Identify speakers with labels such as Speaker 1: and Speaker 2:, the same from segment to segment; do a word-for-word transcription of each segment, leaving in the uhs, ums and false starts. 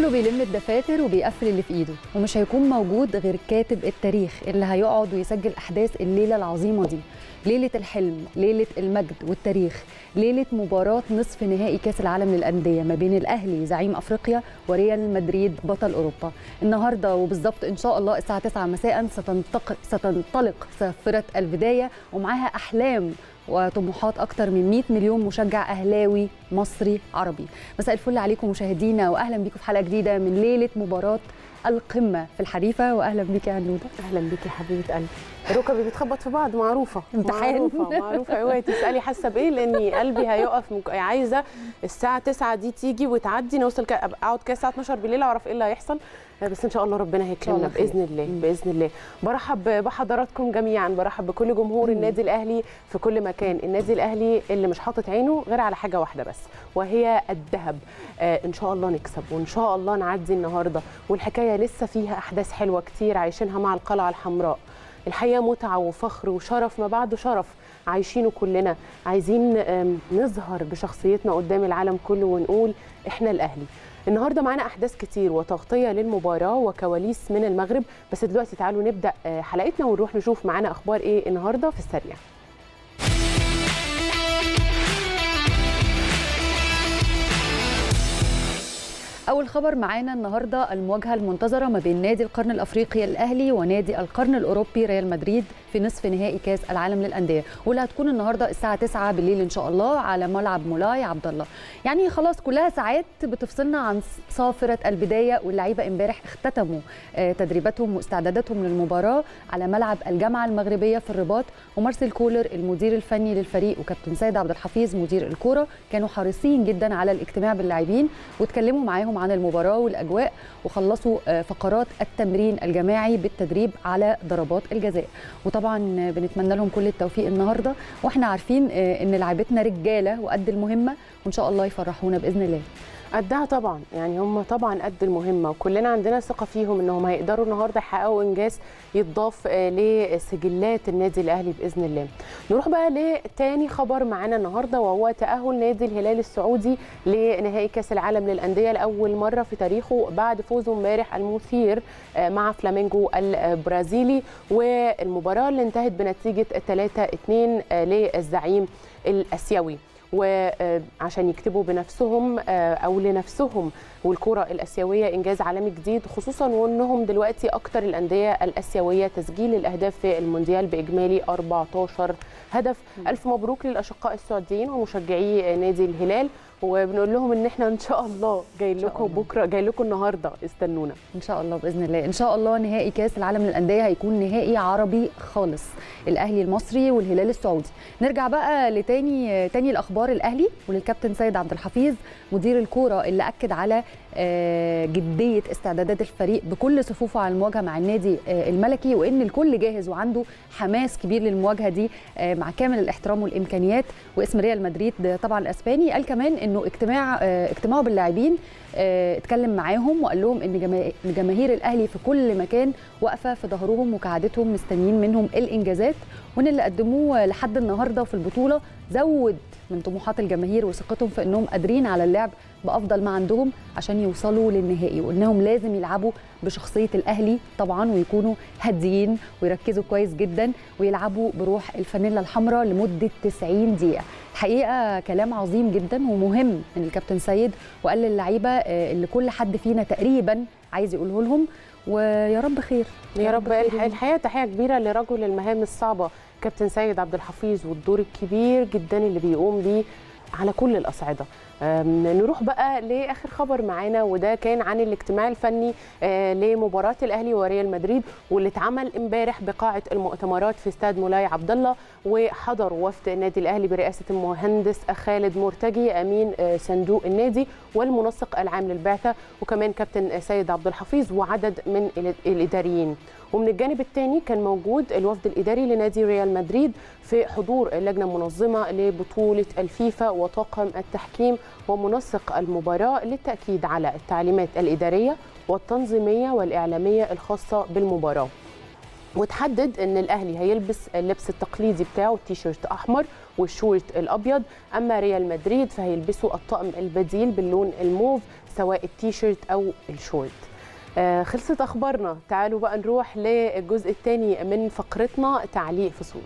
Speaker 1: كله بيلم الدفاتر وبيقفل اللي في ايده، ومش هيكون موجود غير كاتب التاريخ اللي هيقعد ويسجل احداث الليله العظيمه دي، ليله الحلم، ليله المجد والتاريخ، ليله مباراه نصف نهائي كاس العالم للانديه ما بين الاهلي زعيم افريقيا وريال مدريد بطل اوروبا. النهارده وبالظبط ان شاء الله الساعه تسعة مساء ستنطلق ستنطلق صافره البدايه، ومعاها احلام وطموحات أكتر من مئة مليون مشجع أهلاوي مصري عربي. مساء الفل عليكم مشاهدينا، وأهلا بيكم في حلقة جديدة من ليلة مباراة القمة في الحريفة. وأهلا بيك يا عنودة.
Speaker 2: أهلا بيك يا حبيبة قلبي. ركبي بتخبط في بعض، معروفة
Speaker 1: امتحان
Speaker 2: معروفة معروفة. اوعي تسألي حاسة بإيه، لأني قلبي هيقف. مك... عايزة الساعة تسعة دي تيجي وتعدي، نوصل ك... أقعد كده الساعة اتناشر بالليل أعرف إيه اللي هيحصل، بس ان شاء الله ربنا هيكرمنا باذن الله. باذن الله. برحب بحضراتكم جميعا، برحب بكل جمهور مم. النادي الاهلي في كل مكان. النادي الاهلي اللي مش حاطط عينه غير على حاجه واحده بس، وهي الذهب. آه ان شاء الله نكسب، وان شاء الله نعدي النهارده، والحكايه لسه فيها احداث حلوه كتير عايشينها مع القلعه الحمراء. الحقيقه متعه وفخر وشرف ما بعده شرف عايشينه كلنا. عايزين نظهر بشخصيتنا قدام العالم كله ونقول احنا الاهلي. النهارده معانا احداث كتير وتغطيه للمباراه وكواليس من المغرب، بس دلوقتي تعالوا نبدا حلقتنا ونروح نشوف معانا اخبار ايه النهارده في السريع.
Speaker 1: أول خبر معانا النهارده المواجهة المنتظرة ما بين نادي القرن الأفريقي الأهلي ونادي القرن الأوروبي ريال مدريد في نصف نهائي كاس العالم للأندية، واللي هتكون النهارده الساعة تسعة بالليل إن شاء الله على ملعب مولاي عبد الله. يعني خلاص كلها ساعات بتفصلنا عن صافرة البداية، واللعيبة امبارح اختتموا تدريباتهم واستعداداتهم للمباراة على ملعب الجامعة المغربية في الرباط. ومارسيل كولر المدير الفني للفريق وكابتن سيد عبد الحفيظ مدير الكورة كانوا حريصين جدا على الاجتماع باللاعبين واتكلموا معاهم عن المباراة والأجواء، وخلصوا فقرات التمرين الجماعي بالتدريب على ضربات الجزاء. وطبعا بنتمنى لهم كل التوفيق النهارده، واحنا عارفين ان لعيبتنا رجاله وقد المهمه، وان شاء الله يفرحونا باذن الله.
Speaker 2: قدها طبعا، يعني هم طبعا قد المهمه، وكلنا عندنا ثقه فيهم انهم هيقدروا النهارده يحققوا انجاز يتضاف لسجلات النادي الاهلي باذن الله. نروح بقى لتاني خبر معانا النهارده، وهو تاهل نادي الهلال السعودي لنهائي كاس العالم للانديه لاول مره في تاريخه بعد فوزه امبارح المثير مع فلامينجو البرازيلي، والمباراه اللي انتهت بنتيجه ثلاثة اثنين للزعيم الاسيوي. وعشان يكتبوا بنفسهم او لنفسهم والكره الاسيويه انجاز عالمي جديد، خصوصا وانهم دلوقتي اكتر الانديه الاسيويه تسجيل الاهداف في المونديال باجمالي أربعتاشر هدف. الف مبروك للاشقاء السعوديين ومشجعي نادي الهلال، وبنقول لهم ان احنا ان شاء الله جاي لكم بكره، جاي لكم النهارده، استنونا
Speaker 1: ان شاء الله باذن الله. ان شاء الله نهائي كاس العالم للانديه هيكون نهائي عربي خالص، الاهلي المصري والهلال السعودي. نرجع بقى لتاني تاني الاخبار الاهلي وللكابتن سيد عبد الحفيظ مدير الكوره، اللي اكد على جديه استعدادات الفريق بكل صفوفه على المواجهه مع النادي الملكي، وان الكل جاهز وعنده حماس كبير للمواجهه دي مع كامل الاحترام والامكانيات. واسم ريال مدريد طبعا الاسباني قال كمان انه اجتماع اجتماعه باللاعبين اتكلم معاهم وقال لهم ان جماهير الاهلي في كل مكان واقفه في ظهرهم وكعادتهم مستنيين منهم الانجازات، وان اللي قدموه لحد النهارده في البطوله زود من طموحات الجماهير وثقتهم في انهم قادرين على اللعب بافضل ما عندهم عشان يوصلوا للنهائي، وانهم لازم يلعبوا بشخصيه الاهلي طبعا، ويكونوا هاديين ويركزوا كويس جدا ويلعبوا بروح الفانيلا الحمراء لمده تسعين دقيقه. الحقيقه كلام عظيم جدا ومهم من الكابتن سيد، وقال للعيبه اللي كل حد فينا تقريبا عايز يقوله لهم، ويا رب خير
Speaker 2: يا رب. الحقيقه تحيه كبيره لرجل المهام الصعبه كابتن سيد عبد الحفيظ، والدور الكبير جدا اللي بيقوم بيه على كل الاصعده. نروح بقى لاخر خبر معانا، وده كان عن الاجتماع الفني لمباراه الاهلي وريال مدريد، واللي اتعمل امبارح بقاعه المؤتمرات في استاد مولاي عبد الله، وحضر وفد النادي الاهلي برئاسه المهندس خالد مرتجي امين صندوق النادي والمنسق العام للبعثه، وكمان كابتن سيد عبد الحفيظ وعدد من الاداريين. ومن الجانب الثاني كان موجود الوفد الاداري لنادي ريال مدريد في حضور اللجنه المنظمه لبطوله الفيفا وطاقم التحكيم ومنسق المباراه للتاكيد على التعليمات الاداريه والتنظيميه والاعلاميه الخاصه بالمباراه. وتحدد ان الاهلي هيلبس اللبس التقليدي بتاعه، التيشيرت احمر والشورت الابيض، اما ريال مدريد فهيلبسوا الطقم البديل باللون الموف سواء التيشيرت او الشورت. آه خلصت اخبارنا، تعالوا بقى نروح للجزء الثاني من فقرتنا تعليق فصول.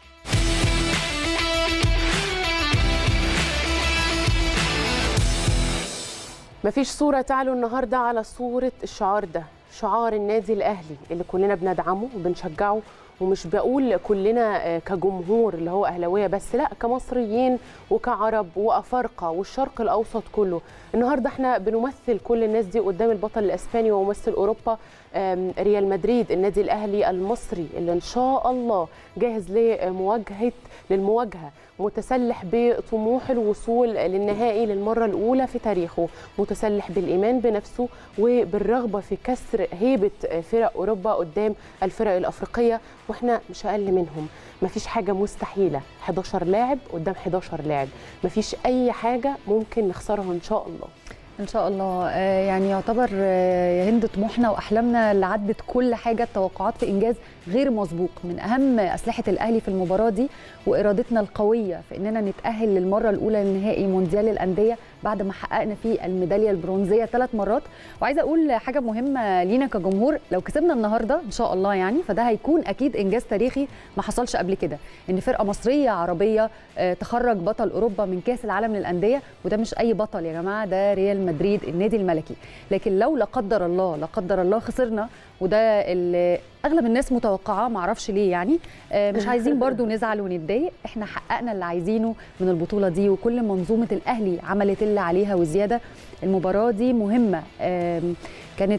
Speaker 2: مفيش صورة تعلو النهارده على صورة الشعار ده، شعار النادي الأهلي اللي كلنا بندعمه وبنشجعه، ومش بقول كلنا كجمهور اللي هو أهلاوية بس، لا كمصريين وكعرب وأفارقة والشرق الأوسط كله. النهارده احنا بنمثل كل الناس دي قدام البطل الإسباني وممثل أوروبا ريال مدريد، النادي الأهلي المصري اللي إن شاء الله جاهز لمواجهة للمواجهة، متسلح بطموح الوصول للنهائي للمرة الأولى في تاريخه، متسلح بالإيمان بنفسه وبالرغبة في كسر هيبة فرق أوروبا قدام الفرق الأفريقية، وإحنا مش أقل منهم. مفيش حاجة مستحيلة، حداشر لاعب قدام حداشر لاعب، مفيش أي حاجة ممكن نخسرها إن شاء الله.
Speaker 1: ان شاء الله. يعني يعتبر يا هند طموحنا واحلامنا اللي عدت كل حاجه، التوقعات في انجاز غير مسبوق. من اهم اسلحه الاهلي في المباراه دي وارادتنا القويه في اننا نتاهل للمره الاولى لنهائي مونديال الانديه بعد ما حققنا فيه الميداليه البرونزيه ثلاث مرات. وعايزه اقول حاجه مهمه لينا كجمهور، لو كسبنا النهارده ان شاء الله يعني فده هيكون اكيد انجاز تاريخي ما حصلش قبل كده، ان فرقه مصريه عربيه تخرج بطل اوروبا من كاس العالم للانديه، وده مش اي بطل يا جماعه، ده ريال مدريد النادي الملكي. لكن لو لا قدر الله لا قدر الله خسرنا، وده اللي اغلب الناس متوقعاه معرفش ليه يعني، مش عايزين برضو نزعل ونتضايق، احنا حققنا اللي عايزينه من البطوله دي، وكل منظومه الاهلي عملت اللي عليها وزياده. المباراه دي مهمه، كانت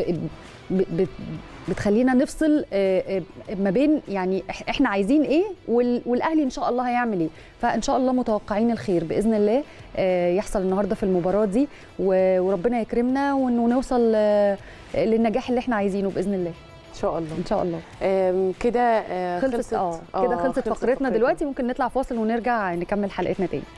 Speaker 1: بتخلينا نفصل ما بين يعني احنا عايزين ايه والاهلي ان شاء الله هيعمل ايه. فان شاء الله متوقعين الخير باذن الله يحصل النهارده في المباراه دي، وربنا يكرمنا ونوصل للنجاح اللي احنا عايزينه باذن الله
Speaker 2: ان شاء الله.
Speaker 1: ان شاء الله.
Speaker 2: كده
Speaker 1: خلصت اه كده خلصت فقرتنا, فقرتنا دلوقتي. ممكن نطلع فاصل ونرجع نكمل حلقتنا تاني.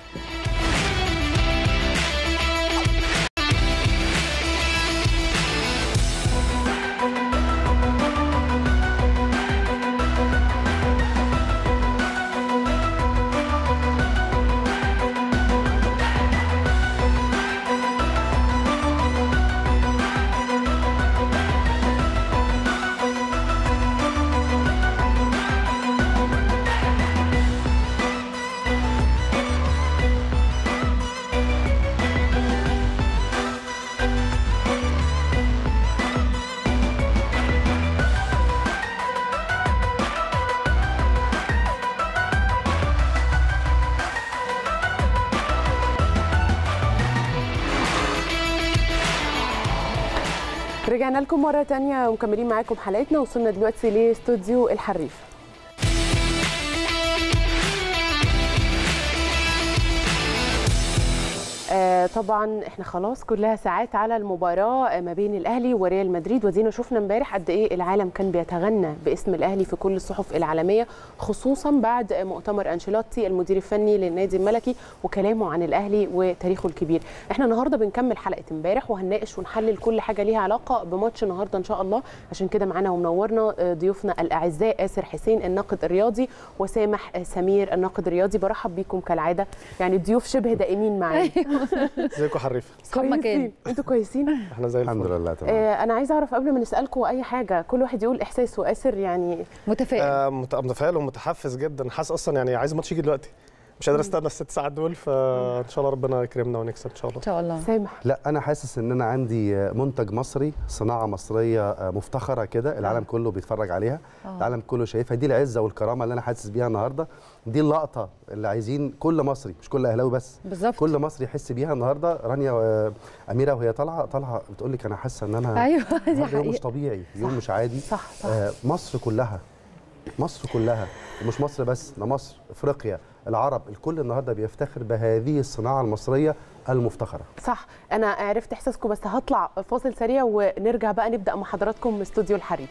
Speaker 2: رجعنا لكم مرة تانية ومكملين معاكم حلقتنا، وصلنا دلوقتي لاستوديو الحريف. آه طبعا احنا خلاص كلها ساعات على المباراه ما بين الاهلي وريال مدريد، ودينا شفنا امبارح قد ايه العالم كان بيتغنى باسم الاهلي في كل الصحف العالميه، خصوصا بعد مؤتمر انشيلوتي المدير الفني للنادي الملكي وكلامه عن الاهلي وتاريخه الكبير. احنا النهارده بنكمل حلقه امبارح وهنناقش ونحلل كل حاجه ليها علاقه بماتش النهارده ان شاء الله. عشان كده معانا ومنورنا ضيوفنا الاعزاء آسر حسين الناقد الرياضي وسامح سمير الناقد الرياضي. برحب بيكم كالعاده، يعني ضيوف شبه دائمين معايا.
Speaker 3: ازيكم حريفه؟
Speaker 2: كويسين، انتوا كويسين؟
Speaker 3: احنا زي
Speaker 4: الحمد لله تمام.
Speaker 2: آه انا عايزه اعرف قبل ما نسالكم اي حاجه، كل واحد يقول احساسه. آسر يعني
Speaker 1: متفائل؟
Speaker 3: آه متفائل ومتحفز جدا، حاسس اصلا يعني عايز الماتش يجي دلوقتي، مش قادر استنى الست ساعات دول، فان شاء الله ربنا يكرمنا ونكسب ان شاء الله.
Speaker 1: ان شاء الله.
Speaker 2: سامح؟
Speaker 4: لا انا حاسس ان انا عندي منتج مصري، صناعه مصريه مفتخره كده، العالم كله بيتفرج عليها، أوه. العالم كله شايفها، دي العزه والكرامه اللي انا حاسس بيها النهارده، دي اللقطه اللي عايزين كل مصري مش كل اهلاوي بس
Speaker 1: بالظبط،
Speaker 4: كل مصري يحس بيها النهارده. رانيا اميره وهي طالعه طالعه بتقول لك انا حاسه ان انا
Speaker 1: ايوه دي
Speaker 4: حقيقة. يوم مش طبيعي، يوم مش عادي.
Speaker 2: صح صح.
Speaker 4: آه مصر كلها مصر كلها ومش مصر بس، ده مصر افريقيا العرب الكل النهارده بيفتخر بهذه الصناعه المصريه المفتخره.
Speaker 2: صح، انا عرفت احساسكم، بس هطلع فاصل سريع ونرجع بقى نبدا مع حضراتكم من استوديو الحريف.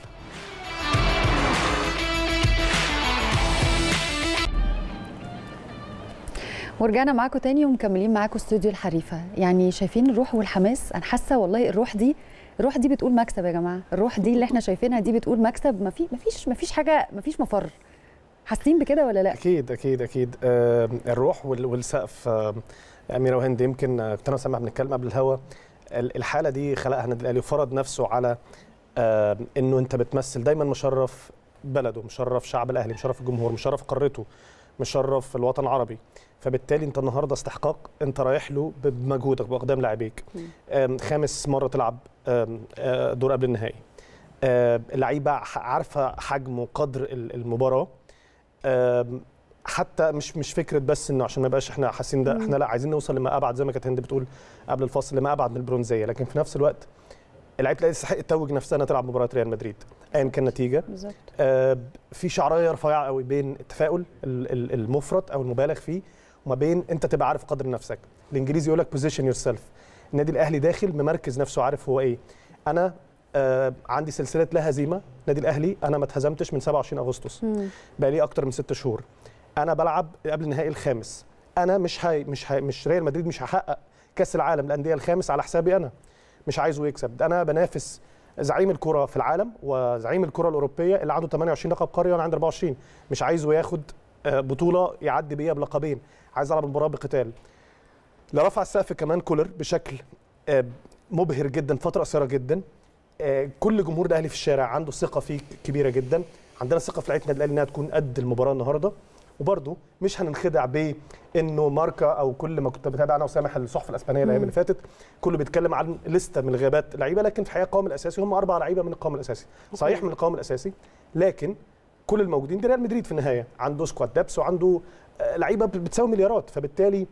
Speaker 1: ورجعنا معاكم تاني ومكملين معاكم استوديو الحريفه. يعني شايفين الروح والحماس؟ انا حاسه والله الروح دي الروح دي بتقول مكسب يا جماعه، الروح دي اللي احنا شايفينها دي بتقول مكسب. ما في ما فيش ما فيش حاجه، ما فيش مفر. حاسين بكده ولا لا؟
Speaker 3: اكيد اكيد اكيد. آه الروح والسقف. آه اميره وهند، يمكن كنت انا وسامع بنتكلم قبل الهوا، الحاله دي خلقها النادي الاهلي وفرض نفسه على آه انه انت بتمثل دايما، مشرف بلده، مشرف شعب الاهلي، مشرف الجمهور، مشرف قارته، مشرف الوطن العربي. فبالتالي انت النهارده استحقاق انت رايح له بمجهودك باقدام لاعبيك. خامس مره تلعب دور قبل النهائي، اللعيبه عارفه حجم وقدر المباراه. حتى مش مش فكره بس انه عشان ما يبقاش احنا حاسين ده، احنا لا عايزين نوصل لما ابعد، زي ما كانت هند بتقول قبل الفاصل، لما ابعد من البرونزيه. لكن في نفس الوقت اللعيبه الاهلي تستحق تتوج نفسها انها تلعب مباراه ريال مدريد ايا كان النتيجه.
Speaker 1: بالظبط.
Speaker 3: آه في شعرايه رفيعه قوي بين التفاؤل المفرط او المبالغ فيه وما بين انت تبقى عارف قدر نفسك. الانجليزي يقول لك بوزيشن يور سيلف. النادي الاهلي داخل ممركز نفسه، عارف هو ايه. انا آه عندي سلسله لا هزيمه. النادي الاهلي انا ما اتهزمتش من سبعة وعشرين أغسطس، بقى لي اكتر من ست شهور. انا بلعب قبل النهائي الخامس. انا مش هاي مش هاي مش ريال مدريد مش هحقق كاس العالم للانديه الخامس على حسابي، انا مش عايزه يكسب. انا بنافس زعيم الكره في العالم وزعيم الكره الاوروبيه اللي عنده ثمانية وعشرين لقب قاري وانا عندي أربعة وعشرين. مش عايزه ياخد بطوله يعدي بيها بلقبين، عايز العب المباراه بقتال. لا رفع السقف كمان كولر بشكل مبهر جدا، فتره قصيره جدا. كل جمهور الاهلي في الشارع عنده ثقه فيه كبيره جدا. عندنا ثقه في لعيبه النادي الاهلي انها تكون قد المباراه النهارده. وبرده مش هننخدع بانه ماركا او كل ما كنت بتابع انا وسامح الصحف الاسبانيه الايام اللي فاتت كله بيتكلم عن لسته من غيابات لعيبه، لكن في الحقيقه القوام الاساسي هم اربع لعيبه من القوام الاساسي. صحيح من القوام الاساسي، لكن كل الموجودين دي ريال مدريد في النهايه عنده سكواد دبس وعنده لعيبه بتساوي مليارات. فبالتالي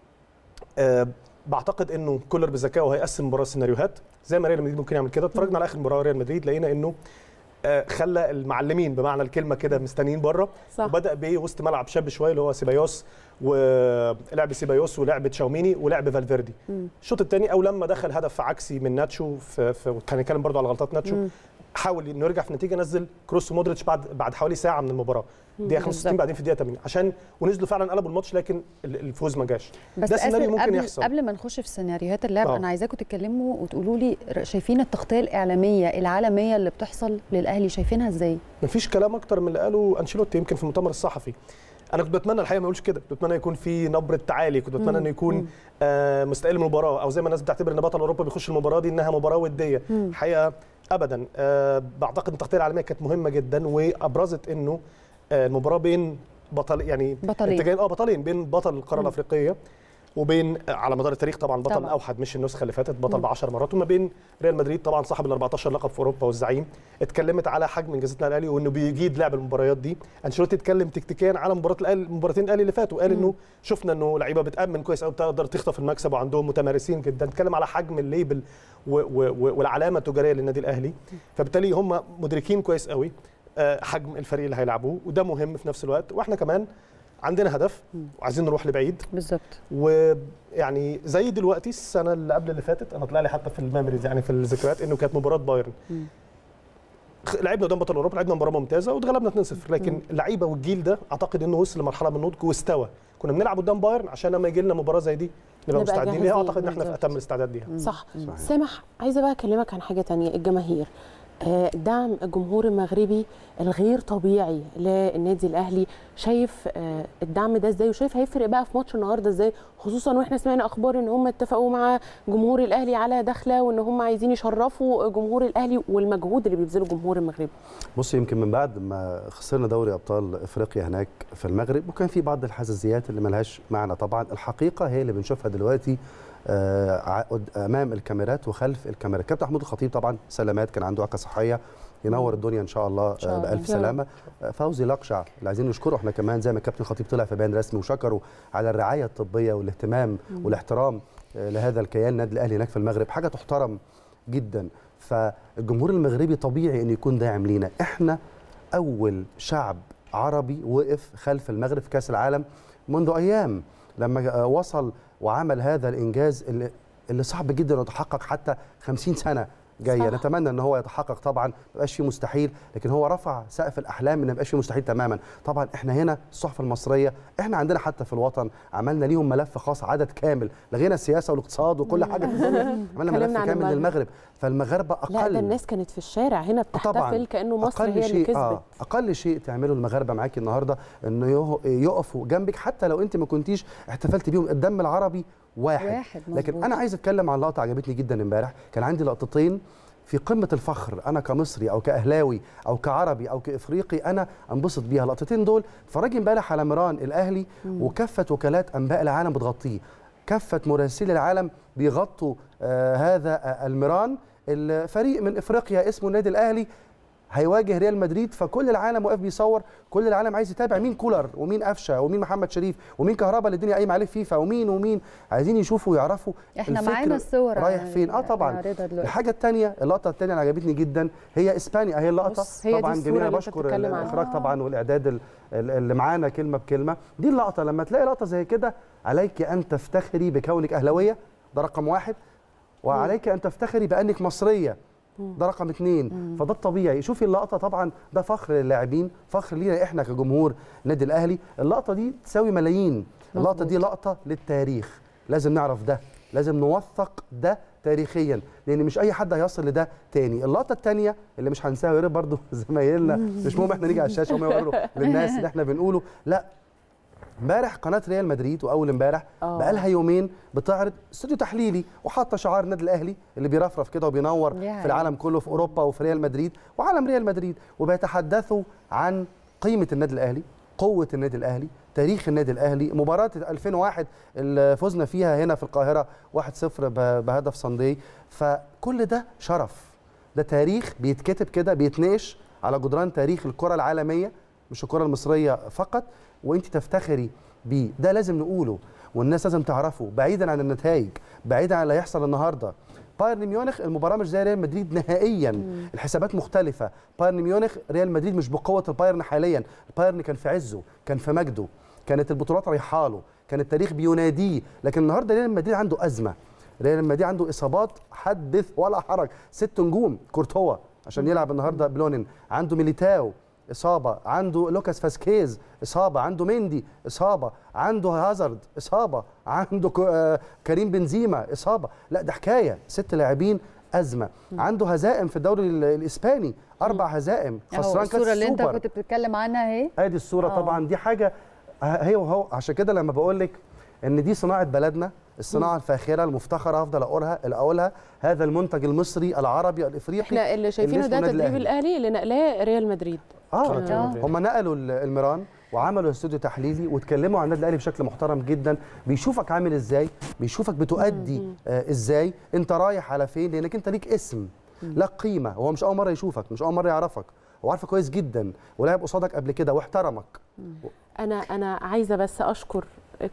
Speaker 3: أه بعتقد انه كولر بذكائه هيقسم مباراه سيناريوهات زي ما ريال مدريد ممكن يعمل كده. اتفرجنا على اخر مباراه ريال مدريد لقينا انه خلى المعلمين بمعنى الكلمه كده مستنيين بره، وبدا بوسط ملعب شاب شويه اللي هو سيبايوس، ولعب سيبايوس ولعب تشاوميني ولعب فالفيردي. الشوط الثاني او لما دخل هدف عكسي من ناتشو، في, في كان يتكلم برضه على غلطات ناتشو، مم. حاول انه يرجع في النتيجه، نزل كروس ومودريتش بعد بعد حوالي ساعه من المباراه، دقيقه خمسة وستين بعدين في الدقيقه ثمانين، عشان ونزلوا فعلا قلبوا الماتش، لكن الفوز ما جاش.
Speaker 1: بس
Speaker 3: ده سيناريو ممكن
Speaker 1: قبل
Speaker 3: يحصل.
Speaker 1: قبل ما نخش في سيناريوهات اللعب، أوه. انا عايزاكم تتكلموا وتقولوا لي شايفين التغطيه الاعلاميه العالميه اللي بتحصل للاهلي شايفينها ازاي؟
Speaker 3: مفيش كلام اكتر من اللي قاله انشيلوتي يمكن في المؤتمر الصحفي. انا كنت بتمنى الحقيقه ما يقولش كده، كنت بتمنى يكون في نبره تعالي، كنت بتمنى انه يكون آه مستقل من المباراه، او زي ما الناس بتعتبر ان بطل اوروبا بيخش المباراه دي انها مباراه وديه. الحقيقه ابدا. أه بعتقد التغطيه العالميه كانت مهمه جدا، وابرزت انه أه المباراه بين بطل يعني
Speaker 1: بطلين
Speaker 3: اه بطلين بين بطل القاره الافريقيه وبين على مدار التاريخ طبعا بطل
Speaker 1: طبعا.
Speaker 3: اوحد مش النسخه اللي فاتت، بطل ب عشر مرات، وما بين ريال مدريد طبعا صاحب ال أربعتاشر لقب في اوروبا والزعيم. اتكلمت على حجم انجازات الاهلي وانه بيجيد لعب المباريات دي. انشيلوتي اتكلم تكتيكيا على مباراه الاهلي، المباراتين الاهلي اللي فاتوا، وقال انه شفنا انه لعيبه بتامن كويس قوي، بتقدر تخطف المكسب وعندهم متمارسين جدا. اتكلم على حجم الليبل والعلامه التجاريه للنادي الاهلي. فبالتالي هم مدركين كويس قوي حجم الفريق اللي هيلعبوه، وده مهم في نفس الوقت. واحنا كمان عندنا هدف وعايزين نروح لبعيد
Speaker 1: بالظبط.
Speaker 3: ويعني زي دلوقتي السنه اللي قبل اللي فاتت، انا طلع لي حتى في الميموريز يعني في الذكريات انه كانت مباراه بايرن، لعبنا قدام بطل اوروبا، لعبنا مباراه ممتازه واتغلبنا اتنين صفر، لكن اللعيبه والجيل ده اعتقد انه وصل لمرحله من النضج واستوى. كنا بنلعب قدام بايرن عشان لما يجي لنا مباراه زي دي نبقى مستعدين ليها. اعتقد ان احنا في اتم الاستعداد ليها.
Speaker 2: صح. سامح، عايزه بقى اكلمك عن حاجه ثانيه، الجماهير. دعم الجمهور المغربي الغير طبيعي للنادي الاهلي، شايف الدعم ده ازاي، وشايف هيفرق بقى في ماتش النهارده ازاي، خصوصا واحنا سمعنا اخبار ان هم اتفقوا مع جمهور الاهلي على دخله، وان هم عايزين يشرفوا جمهور الاهلي والمجهود اللي بيبذله الجمهور المغربي.
Speaker 4: بص، يمكن من بعد ما خسرنا دوري ابطال افريقيا هناك في المغرب، وكان في بعض الحساسيات اللي ملهاش معنى طبعا، الحقيقه هي اللي بنشوفها دلوقتي امام الكاميرات وخلف الكاميرات. كابتن محمود الخطيب طبعا سلامات، كان عنده عكه صحيه، ينور الدنيا ان شاء الله بالف سلامه. فوزي لقشع اللي عايزين نشكره احنا كمان، زي ما الكابتن الخطيب طلع في بيان رسمي وشكره على الرعايه الطبيه والاهتمام مم. والاحترام لهذا الكيان النادي الاهلي هناك في المغرب، حاجه تحترم جدا. فالجمهور المغربي طبيعي ان يكون داعم لينا. احنا اول شعب عربي وقف خلف المغرب في كاس العالم منذ ايام، لما وصل وعمل هذا الانجاز اللي, اللي صعب جدا يتحقق حتى خمسين سنه جايه،
Speaker 2: صح.
Speaker 4: نتمنى ان هو يتحقق طبعا، ما يبقاش فيه مستحيل، لكن هو رفع سقف الاحلام ان ما يبقاش فيه مستحيل تماما. طبعا احنا هنا الصحف المصريه، احنا عندنا حتى في الوطن عملنا ليهم ملف خاص عدد كامل، لغينا السياسه والاقتصاد وكل حاجه في الدنيا، عملنا ملف كامل للمغرب. فالمغاربه اقل،
Speaker 2: لا ده الناس كانت في الشارع هنا بتحتفل كانه مصر هي اللي كسبت.
Speaker 4: آه اقل شيء تعمله المغاربه معاكي النهارده انه يقفوا جنبك حتى لو انت ما كنتيش احتفلت بيهم. الدم العربي واحد, واحد لكن انا عايز اتكلم عن لقطه عجبتني جدا امبارح. كان عندي لقطتين في قمه الفخر، انا كمصري او كاهلاوي او كعربي او كافريقي انا انبسط بيها. اللقطتين دول اتفرجي امبارح على ميران الاهلي وكافه وكالات انباء العالم بتغطيه، كافه مراسلي العالم بيغطوا آه هذا آه الميران. الفريق من افريقيا اسمه النادي الاهلي هيواجه ريال مدريد، فكل العالم واقف بيصور، كل العالم عايز يتابع مين كولر ومين قفشه ومين محمد شريف ومين كهربا اللي الدنيا قايمه عليه فيفا ومين ومين، عايزين يشوفوا ويعرفوا
Speaker 1: احنا معانا الصور
Speaker 4: رايح فين. اه طبعا. الحاجه الثانيه، اللقطه الثانيه اللي عجبتني جدا هي اسبانيا، اهي اللقطه طبعا جميله، بشكر الاخراج طبعا والاعداد اللي معانا كلمه بكلمه. دي اللقطه لما تلاقي لقطه زي كده عليك ان تفتخري بكونك اهلاويه، ده رقم واحد، وعليك ان تفتخري بانك مصريه، ده رقم اثنين. فده الطبيعي. شوفي اللقطه، طبعا ده فخر للاعبين، فخر لينا احنا كجمهور النادي الاهلي. اللقطه دي تساوي ملايين. اللقطه دي لقطه للتاريخ، لازم نعرف ده، لازم نوثق ده تاريخيا، لان مش اي حد هيصل لده تاني. اللقطه الثانيه اللي مش هنساها، يا ريت برضه زمايلنا مش مهم احنا نيجي على الشاشه وهم يوروا للناس اللي احنا بنقوله، لا. امبارح قناه ريال مدريد واول امبارح بقى لها يومين بتعرض استوديو تحليلي وحاطه شعار النادي الاهلي اللي بيرفرف كده وبينور في العالم كله، في اوروبا وفي ريال مدريد وعالم ريال مدريد، وبيتحدثوا عن قيمه النادي الاهلي، قوه النادي الاهلي، تاريخ النادي الاهلي. مباراه ألفين وواحد اللي فزنا فيها هنا في القاهره واحد صفر بهدف صندي، فكل ده شرف، ده تاريخ بيتكتب كده، بيتناقش على جدران تاريخ الكره العالميه مش الكره المصريه فقط، وانت تفتخري بيه. ده لازم نقوله والناس لازم تعرفه، بعيدا عن النتائج، بعيدا عن اللي هيحصل النهارده. بايرن ميونخ المباراه مش زي ريال مدريد نهائيا، مم. الحسابات مختلفه. بايرن ميونخ ريال مدريد مش بقوه البايرن حاليا، البايرن كان في عزه، كان في مجده، كانت البطولات رايحه له، كان التاريخ بيناديه، لكن النهارده ريال مدريد عنده ازمه، ريال مدريد عنده اصابات حدث ولا حرج، ست نجوم، كورتوا عشان يلعب النهارده بلونين، عنده ميليتاو إصابة، عنده لوكاس فاسكيز إصابة، عنده ميندي إصابة، عنده هازارد إصابة، عنده كريم بنزيما إصابة، لا ده حكاية، ست لاعبين أزمة. م. عنده هزائم في الدوري الإسباني، أربع هزائم، خسران كاس السوبر.
Speaker 1: الصورة اللي أنت كنت بتتكلم عنها أهي،
Speaker 4: أدي الصورة. أوه. طبعا دي حاجة هي وهو، عشان كده لما بقول لك إن دي صناعة بلدنا، الصناعه الفاخره المفتخره، افضل اقولها الاولها، هذا المنتج المصري العربي الافريقي.
Speaker 2: احنا اللي شايفينه ده تدريب الاهلي اللي نقلاه ريال مدريد.
Speaker 4: اه, آه. هم نقلوا الميران وعملوا استوديو تحليلي واتكلموا عن النادي الاهلي بشكل محترم جدا، بيشوفك عامل ازاي، بيشوفك بتؤدي آه ازاي، انت رايح على فين، لانك انت ليك اسم، لك قيمه، وهو مش اول مره يشوفك، مش اول مره يعرفك، هو عارفك كويس جدا ولعب قصادك قبل كده واحترمك.
Speaker 2: انا انا عايزه بس اشكر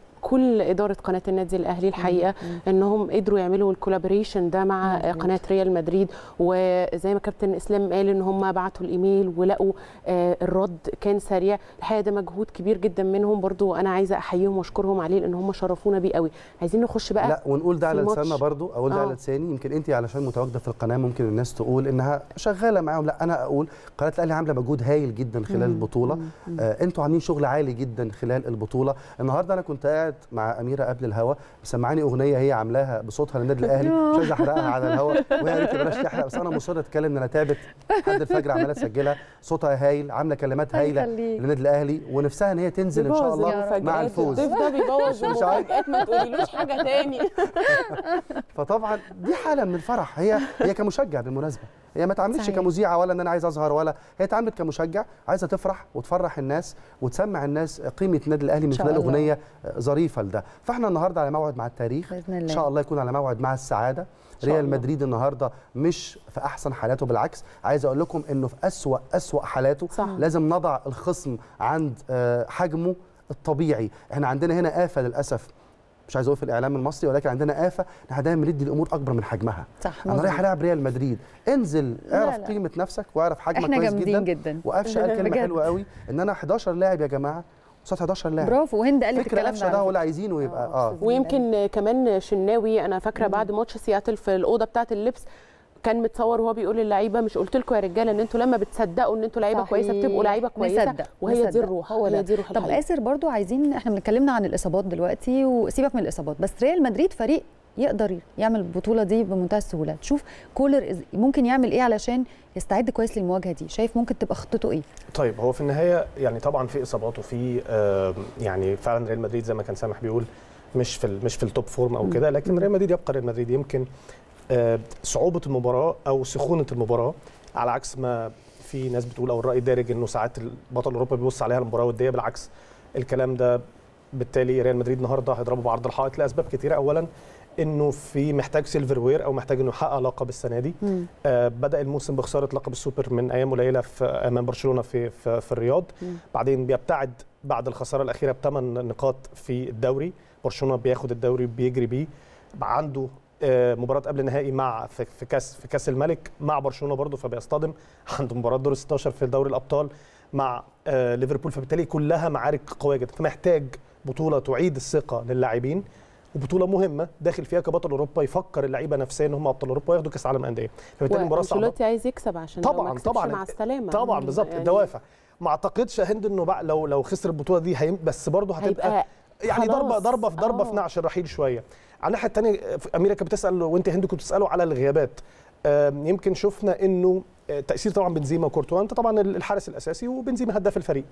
Speaker 2: كل اداره قناه النادي الاهلي الحقيقه، مم. انهم قدروا يعملوا الكولابوريشن ده مع مم. قناه ريال مدريد، وزي ما كابتن اسلام قال ان هم بعتوا الايميل ولقوا آه الرد كان سريع. الحقيقه ده مجهود كبير جدا منهم، برضو انا عايزه احييهم واشكرهم عليه لان هم شرفونا بيه قوي. عايزين نخش بقى
Speaker 4: لا ونقول ده على لساننا برضو، اقول ده آه. على لساني، يمكن انت علشان متواجده في القناه ممكن الناس تقول انها شغاله معاهم، لا انا اقول قناه الاهلي عامله مجهود هايل جدا خلال مم. البطوله، مم. آه انتوا عاملين شغل عالي جدا خلال البطوله. النهارده انا كنت قاعد مع اميره قبل الهوا مسمعاني اغنيه هي عاملاها بصوتها للنادي الاهلي، مش عايز احرقها على الهوا، وهي قالت لي بلاش تحرق، بس انا مصر اتكلم ان انا تعبت لحد الفجر عماله اسجلها، صوتها هايل، عامله كلمات هايله للنادي الاهلي، ونفسها ان هي تنزل ان شاء الله مع الفوز.
Speaker 2: الضيف ده بيبوظ المفاجآت، ما تقوليلوش حاجه تاني.
Speaker 4: فطبعا دي حاله من الفرح، هي هي كمشجع بالمناسبه، هي ما تعملش كمذيعه ولا ان انا عايز اظهر، ولا هي اتعاملت كمشجع عايزه تفرح وتفرح الناس وتسمع الناس قيمه النادي الاهلي من خلال اغنيه ظريفه لده. فاحنا النهارده على موعد مع التاريخ بإذن الله. ان شاء الله يكون على موعد مع السعاده. ريال مدريد النهارده مش في احسن حالاته، بالعكس عايز اقول لكم انه في اسوا اسوا حالاته. صح. لازم نضع الخصم عند حجمه الطبيعي. احنا عندنا هنا آفة للاسف، مش عايز اقول في الاعلام المصري، ولكن عندنا آفة ان احنا دايما بندي الامور اكبر من حجمها. صح. انا رايح العب ريال مدريد، انزل اعرف لا لا. قيمه نفسك واعرف حجمك كويس جدا, جدا. وقفشه قال كلمه حلوه قوي ان انا حداشر لاعب يا جماعه قصاد حداشر لاعب.
Speaker 1: برافو. وهند قالت
Speaker 4: الكلام ده، فكره ده هو اللي عايزينه يبقى اه, آه.
Speaker 2: ويمكن كمان شناوي، انا فاكره بعد ماتش سياتل في الاوضه بتاعه اللبس كان متصور وهو بيقول للعيبه مش قلت لكم يا رجاله ان انتوا لما بتصدقوا ان انتوا لعيبه كويسه بتبقوا لعيبه كويسه
Speaker 1: نصدق.
Speaker 2: وهي
Speaker 1: نصدق.
Speaker 2: دي الروح
Speaker 1: هو
Speaker 2: هي دي روح
Speaker 1: طب
Speaker 2: الحقيقة.
Speaker 1: آسر برضو عايزين، احنا بنتكلمنا عن الاصابات دلوقتي وسيبك من الاصابات، بس ريال مدريد فريق يقدر يعمل البطوله دي بمنتهى السهوله. تشوف كولر ممكن يعمل ايه علشان يستعد كويس للمواجهه دي؟ شايف ممكن تبقى خطته ايه؟
Speaker 3: طيب هو في النهايه يعني طبعا في اصابات وفي آه يعني فعلا ريال مدريد زي ما كان سامح بيقول مش في مش في التوب فورم او كده، لكن ريال مدريد يبقى ريال مدريد. يمكن آه صعوبه المباراه او سخونه المباراه على عكس ما في ناس بتقول او الراي الدارج انه ساعات البطل اوروبا بيبص عليها المباراه وديه، بالعكس الكلام ده. بالتالي ريال مدريد النهارده هيضربه بعرض الحائط لاسباب كثيره. اولا انه في محتاج سيلفر وير او محتاج انه يحقق لقب السنه دي. آه بدا الموسم بخساره لقب السوبر من ايام قليله في امام برشلونه في في, في الرياض. مم. بعدين بيبتعد بعد الخساره الاخيره بثمان نقاط في الدوري. برشلونه بياخد الدوري بيجري بيه. عنده آه مباراه قبل النهائي مع في, في كاس في كاس الملك مع برشلونه برضه، فبيصطدم. عنده مباراه دور ستاشر في دوري الابطال مع آه ليفربول. فبالتالي كلها معارك قويه جدا، فمحتاج بطوله تعيد الثقه للاعبين، وبطوله مهمه داخل فيها كبطل اوروبا يفكر اللعيبه نفسيا ان هم ابطال اوروبا وياخدوا كاس عالم انديه.
Speaker 2: فبالتالي المباراه صعبه. انشيلوتي عايز يكسب عشان
Speaker 3: طبعا
Speaker 2: لو ما كسبش
Speaker 3: طبعا
Speaker 2: مع السلامه.
Speaker 3: طبعا بالظبط يعني الدوافع. ما اعتقدش يا هند انه بقى لو لو خسر البطوله دي هيم بس برضه هتبقى يعني ضربه ضربه في ضربه في نعش الرحيل شويه. على الناحيه الثانيه اميره كانت بتسال وانت هند كنت بتسالوا على الغيابات. يمكن شفنا انه تاثير طبعا بنزيما وكورتوا، انت طبعا الحارس الاساسي وبنزيما هداف الفريق.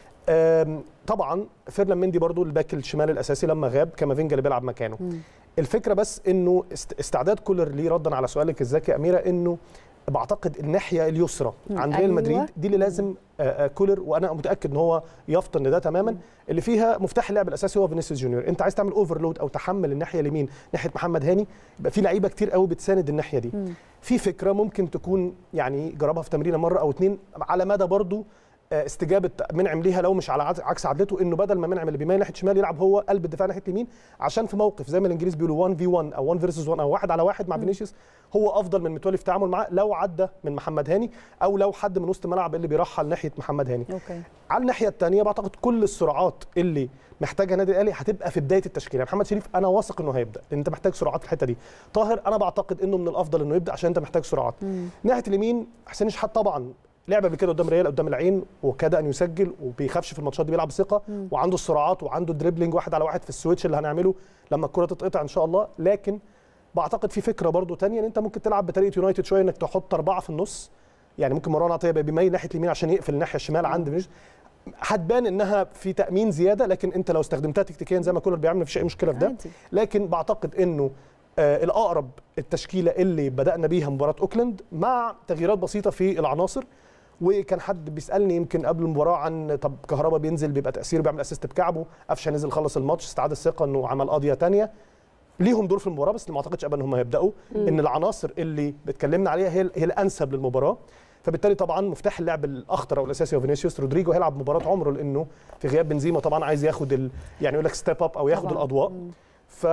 Speaker 3: طبعا فيرلان مندي برضو الباك الشمال الاساسي لما غاب كامافينجا اللي بيلعب مكانه. مم. الفكره بس انه استعداد كولر ليه ردا على سؤالك الذكي يا اميره، انه بعتقد الناحيه اليسرى عند ريال مدريد دي اللي لازم كولر، وانا متاكد ان هو يفطن لده تماما، اللي فيها مفتاح اللعب الاساسي هو فينيسيوس جونيور. انت عايز تعمل اوفرلود او تحمل الناحيه اليمين ناحيه محمد هاني، يبقى في لعيبه كتير قوي بتساند الناحيه دي. مم. في فكره ممكن تكون يعني جربها في تمرينه مره او اتنين على مدى برضو استجابه منعم ليها، لو مش على عكس عدلته، انه بدل ما منعم اللي بيميل ناحيه شمال يلعب هو قلب الدفاع ناحيه اليمين، عشان في موقف زي ما الانجليز بيقولوا واحد في واحد او واحد فيرسز واحد او واحد على واحد مع فينيسيوس، هو افضل من متولي في التعامل معاه لو عدى من محمد هاني او لو حد من وسط الملعب اللي بيرحل ناحيه محمد هاني. أوكي. على الناحيه الثانيه بعتقد كل السرعات اللي محتاجها النادي الاهلي هتبقى في بدايه التشكيله. محمد شريف انا واثق انه هيبدا لان انت محتاج سرعات في الحته دي. طاهر انا بعتقد انه من الافضل انه يبدا عشان انت محتاج سرعات. مم. ناحيه اليمين حسين الشحات طبعا لعب قبل كده قدام ريال قدام العين وكاد ان يسجل وبيخافش في الماتشات دي، بيلعب بثقه وعنده السرعات وعنده دريبلينج واحد على واحد في السويتش اللي هنعمله لما الكره تتقطع ان شاء الله. لكن بعتقد في فكره برضو ثانيه ان انت ممكن تلعب بطريقه يونايتد شويه، انك تحط اربعه في النص. يعني ممكن مروان عطيه يبقى بيميل ناحيه اليمين عشان يقفل الناحيه الشمال عند فينيسيوس. هتبان انها في تامين زياده، لكن انت لو استخدمتها تكتيكيا زي ما كولر بيعمل مفيش اي مشكله في ده. لكن بعتقد انه آه الاقرب التشكيله اللي بدانا بيها مباراه اوكلاند مع تغييرات بسيطه في العناصر. وكان حد بيسالني يمكن قبل المباراه عن طب كهربا بينزل بيبقى تاثيره بيعمل اسيست بكعبه، قفشه نزل خلص الماتش استعاد الثقه انه عمل قضيه ثانيه. ليهم دور في المباراه بس ما اعتقدش ابدا ان هم هيبداوا، ان العناصر اللي بتكلمنا عليها هي هي الانسب للمباراه. فبالتالي طبعا مفتاح اللعب الاخطر او الاساسي هو فينيسيوس. رودريجو هيلعب مباراه عمره لانه في غياب بنزيما طبعا عايز ياخد ال... يعني يقول لك ستيب اب او ياخد طبعاً الاضواء. ف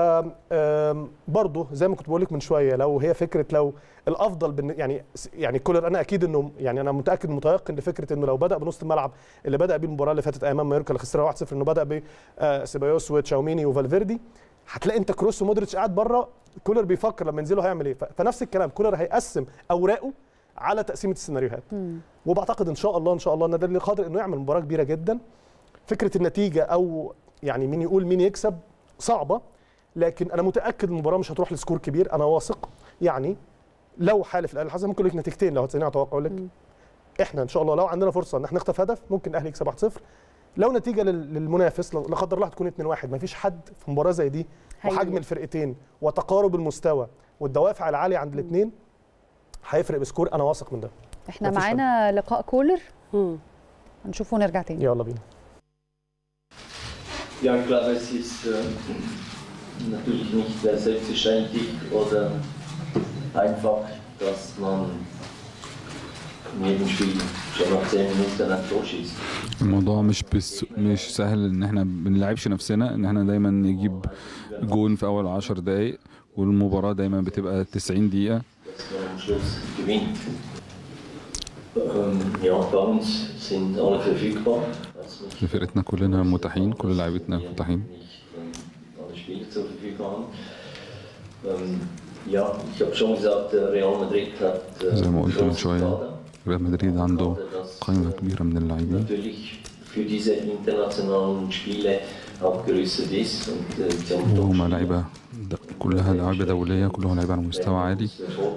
Speaker 3: برضه زي ما كنت بقول لك من شويه، لو هي فكره لو الافضل بن يعني يعني كولر انا اكيد انه يعني انا متاكد متيقن لفكره انه لو بدا بنص الملعب اللي بدا بيه المباراه اللي فاتت امام مايوركا اللي خسرها واحد صفر، انه بدا بسيبايوس وتشاوميني وفالفيردي، هتلاقي انت كروس ومودريتش قاعد بره. كولر بيفكر لما ينزلوا هيعمل ايه. فنفس الكلام كولر هيقسم اوراقه على تقسيمه السيناريوهات. مم. وبعتقد ان شاء الله ان شاء الله النادي الاهلي قادر انه يعمل مباراه كبيره جدا. فكره النتيجه او يعني مين يقول مين يكسب صعبه، لكن انا متاكد المباراه مش هتروح لسكور كبير. انا واثق يعني لو حالف الاهلي الحظ ممكن لك نتيجتين. لو هتسالني اتوقع اقول لك احنا ان شاء الله لو عندنا فرصه ان احنا نخطف هدف ممكن الاهلي يكسب واحد صفر. لو نتيجه للمنافس لا قدر الله هتكون اتنين واحد. مفيش حد في مباراه زي دي وحجم الفرقتين وتقارب المستوى والدوافع العاليه عند الاثنين هيفرق بسكور. انا واثق من ده.
Speaker 1: احنا معانا لقاء كولر هنشوفه ونرجع تاني.
Speaker 3: يلا بينا.
Speaker 5: Ja, ich glaube, es ist äh, natürlich nicht äh, selbstverständlich oder einfach, dass man in jedem Spiel schon nach zehn Minuten ein Tor schießt.
Speaker 6: الموضوع مش بس مش سهل ان احنا بنلعبش نفسنا ان احنا دايما نجيب جون في اول عشر دقائق، والمباراه دايما بتبقى تسعين دقيقه.
Speaker 5: Dass man am Schluss gewinnt. Ähm, ja, bei uns sind alle verfügbar.
Speaker 6: في فرقتنا كلنا متاحين، كل لاعبتنا متاحين.
Speaker 5: Ja, ich habe schon gesagt, Real Madrid hat
Speaker 6: زي ما قلت من شويه ريال مدريد عنده قائمه كبيره من اللاعبين
Speaker 5: natürlich für diese internationalen Spiele abgerüstet ist und sie haben
Speaker 6: وهم لعيبه كلها لعيبه دوليه، كلهم لعيبه على مستوى عالي.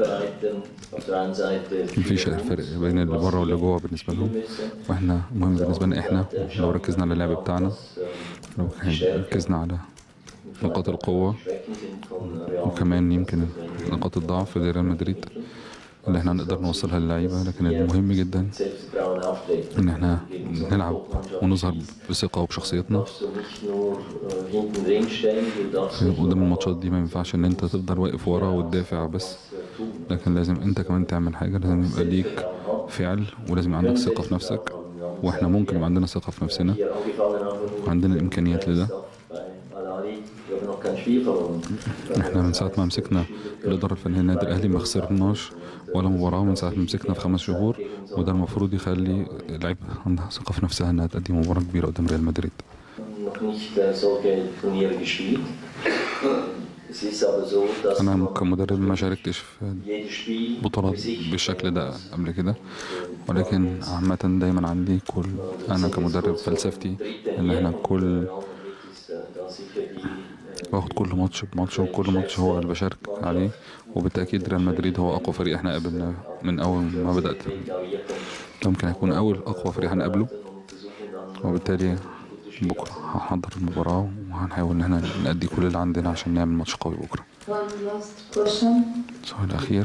Speaker 6: مفيش فرق بين اللي بره واللي جوه بالنسبه لهم، واحنا مهم بالنسبه لنا احنا لو ركزنا على اللعب بتاعنا، لو ركزنا على نقاط القوه وكمان يمكن نقاط الضعف في ريال مدريد اللي احنا نقدر نوصلها للعيبه، لكن المهم جدا ان احنا نلعب ونظهر بثقه وبشخصيتنا قدام الماتشات دي. ما ينفعش ان انت تفضل واقف ورا وتدافع بس، لكن لازم انت كمان تعمل حاجه، لازم يبقى ليك فعل ولازم يبقى عندك ثقه في نفسك، واحنا ممكن يبقى عندنا ثقه في نفسنا وعندنا الامكانيات لده. احنا من ساعه ما مسكنا الاداره الفنيه النادي الاهلي ما خسرناش ولا مباراه من ساعه ما مسكنا في خمس شهور، وده المفروض يخلي اللعيبه عندها ثقه في نفسها انها تقدم مباراه كبيره قدام ريال مدريد. انا كمدرب ما شاركتش في بطولات بالشكل ده قبل كده، ولكن عامه دايما عندي كل انا كمدرب فلسفتي ان احنا كل باخد كل ماتش بماتش، وكل ماتش هو اللي بشارك عليه، وبالتأكيد ريال مدريد هو أقوى فريق احنا قابلناه من أول ما بدأت، ممكن هيكون أول أقوى فريق هنقابله، وبالتالي بكرة هنحضر المباراة وهنحاول إن احنا نأدي كل اللي عندنا عشان نعمل ماتش قوي بكرة. السؤال الأخير.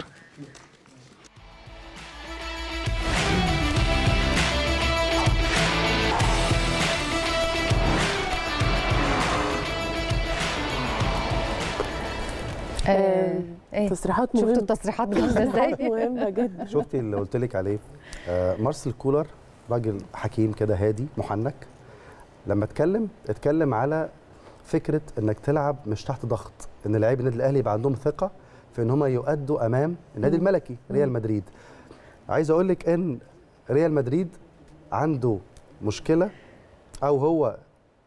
Speaker 2: آه ايه تصريحات مهمه.
Speaker 1: شفتوا التصريحات جامده ازاي؟
Speaker 2: مهمه جدا.
Speaker 4: شفتي اللي قلت لك عليه؟ آه مارسيل كولر راجل حكيم كده هادي محنك، لما اتكلم اتكلم على فكره انك تلعب مش تحت ضغط، ان لاعبي النادي الاهلي يبقى عندهم ثقه في ان هم يؤدوا امام النادي الملكي ريال مدريد. عايز اقول لك ان ريال مدريد عنده مشكله، او هو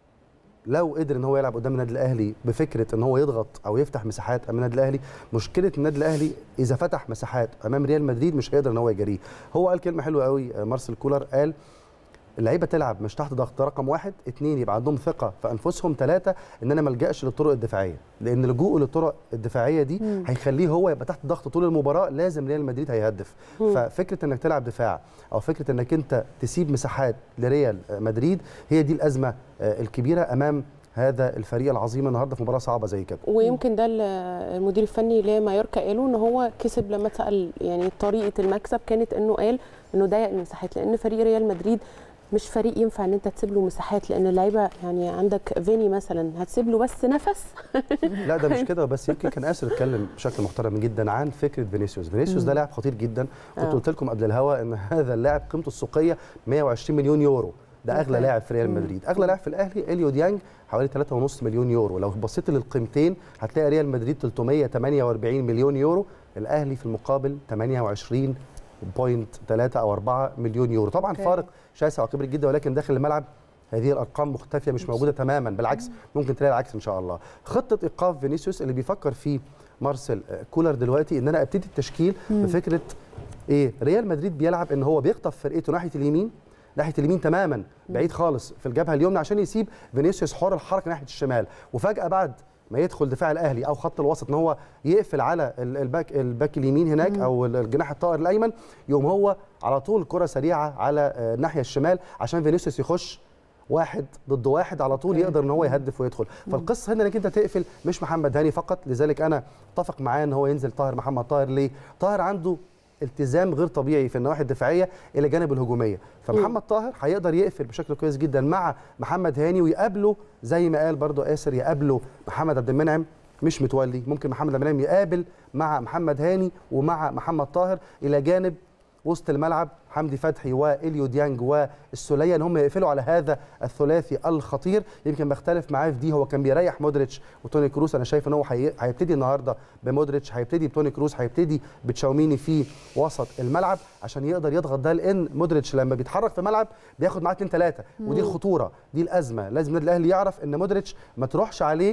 Speaker 4: لو قدر ان هو يلعب قدام النادي الاهلي بفكره ان هو يضغط او يفتح مساحات امام النادي الاهلي، مشكله النادي الاهلي اذا فتح مساحات امام ريال مدريد مش هيقدر ان هو يجاريه. هو قال كلمه حلوه قوي مارسيل كولر، قال اللعيبه تلعب مش تحت ضغط، رقم واحد، اثنين يبقى عندهم ثقه في انفسهم، ثلاثه ان انا ما الجاش للطرق الدفاعيه، لان لجوءه للطرق الدفاعيه دي مم. هيخليه هو يبقى تحت ضغط طول المباراه، لازم ريال مدريد هيهدف. مم. ففكره انك تلعب دفاع او فكره انك انت تسيب مساحات لريال مدريد هي دي الازمه الكبيره امام هذا الفريق العظيم النهارده في مباراه صعبه زي كده.
Speaker 2: ويمكن ده المدير الفني لمايوركا قاله، ان هو كسب لما اتسال يعني طريقه المكسب كانت انه قال انه ضيق المساحات، لان فريق ريال مدريد مش فريق ينفع ان انت تسيب له مساحات، لان اللعيبه يعني عندك فيني مثلا هتسيب له بس نفس.
Speaker 4: لا ده مش كده بس، يمكن كان اسر اتكلم بشكل محترم جدا عن فكره فينيسيوس. فينيسيوس ده لاعب خطير جدا، كنت قلت لكم قبل الهوا ان هذا اللاعب قيمته السوقيه مئة وعشرين مليون يورو، ده اغلى لاعب في ريال مدريد. اغلى لاعب في الاهلي اليو ديانج حوالي ثلاثة ونص مليون يورو. لو بصيت للقيمتين هتلاقي ريال مدريد ثلاثمئة وثمانية وأربعين مليون يورو، الاهلي في المقابل ثمانية وعشرين فاصلة ثلاثة او أربعة مليون يورو. طبعا okay. فارق شاسع وكبير جدا، ولكن داخل الملعب هذه الارقام مختفيه مش موجوده تماما، بالعكس ممكن تلاقي العكس ان شاء الله. خطه ايقاف فينيسيوس اللي بيفكر فيه مارسيل كولر دلوقتي ان انا ابتدي التشكيل بفكره ايه؟ ريال مدريد بيلعب ان هو بيخطف فرقته ناحيه اليمين، ناحيه اليمين تماما بعيد خالص في الجبهه اليمنى عشان يسيب فينيسيوس حر الحركه ناحيه الشمال، وفجاه بعد ما يدخل دفاع الاهلي او خط الوسط ان هو يقفل على الباك الباك اليمين هناك مم. او الجناح الطائر الايمن، يقوم هو على طول كره سريعه على الناحيه الشمال عشان فينيسيوس يخش واحد ضد واحد على طول يقدر ان هو يهدف ويدخل. فالقصه هنا انك انت تقفل مش محمد هاني فقط، لذلك انا اتفق معاه ان هو ينزل طاهر محمد طاهر. ليه؟ طاهر عنده التزام غير طبيعي في النواحي الدفاعيه الى جانب الهجوميه، فمحمد طاهر هيقدر يقفل بشكل كويس جدا مع محمد هاني ويقابله زي ما قال برضو آسر، يقابله محمد عبد المنعم مش متولي، ممكن محمد عبد المنعم يقابل مع محمد هاني ومع محمد طاهر الى جانب وسط الملعب حمدي فتحي واليو ديانج والسوليه، ان هم يقفلوا على هذا الثلاثي الخطير. يمكن بختلف معاه في دي، هو كان بيريح مودريتش وتوني كروس، انا شايف ان هو هيبتدي النهارده بمودريتش، هيبتدي بتوني كروس، هيبتدي بتشاوميني في وسط الملعب عشان يقدر يضغط ده، لان مودريتش لما بيتحرك في الملعب بياخد معاه اثنين ثلاثه، ودي الخطوره، دي الازمه. لازم النادي الاهلي يعرف ان مودريتش ما تروحش عليه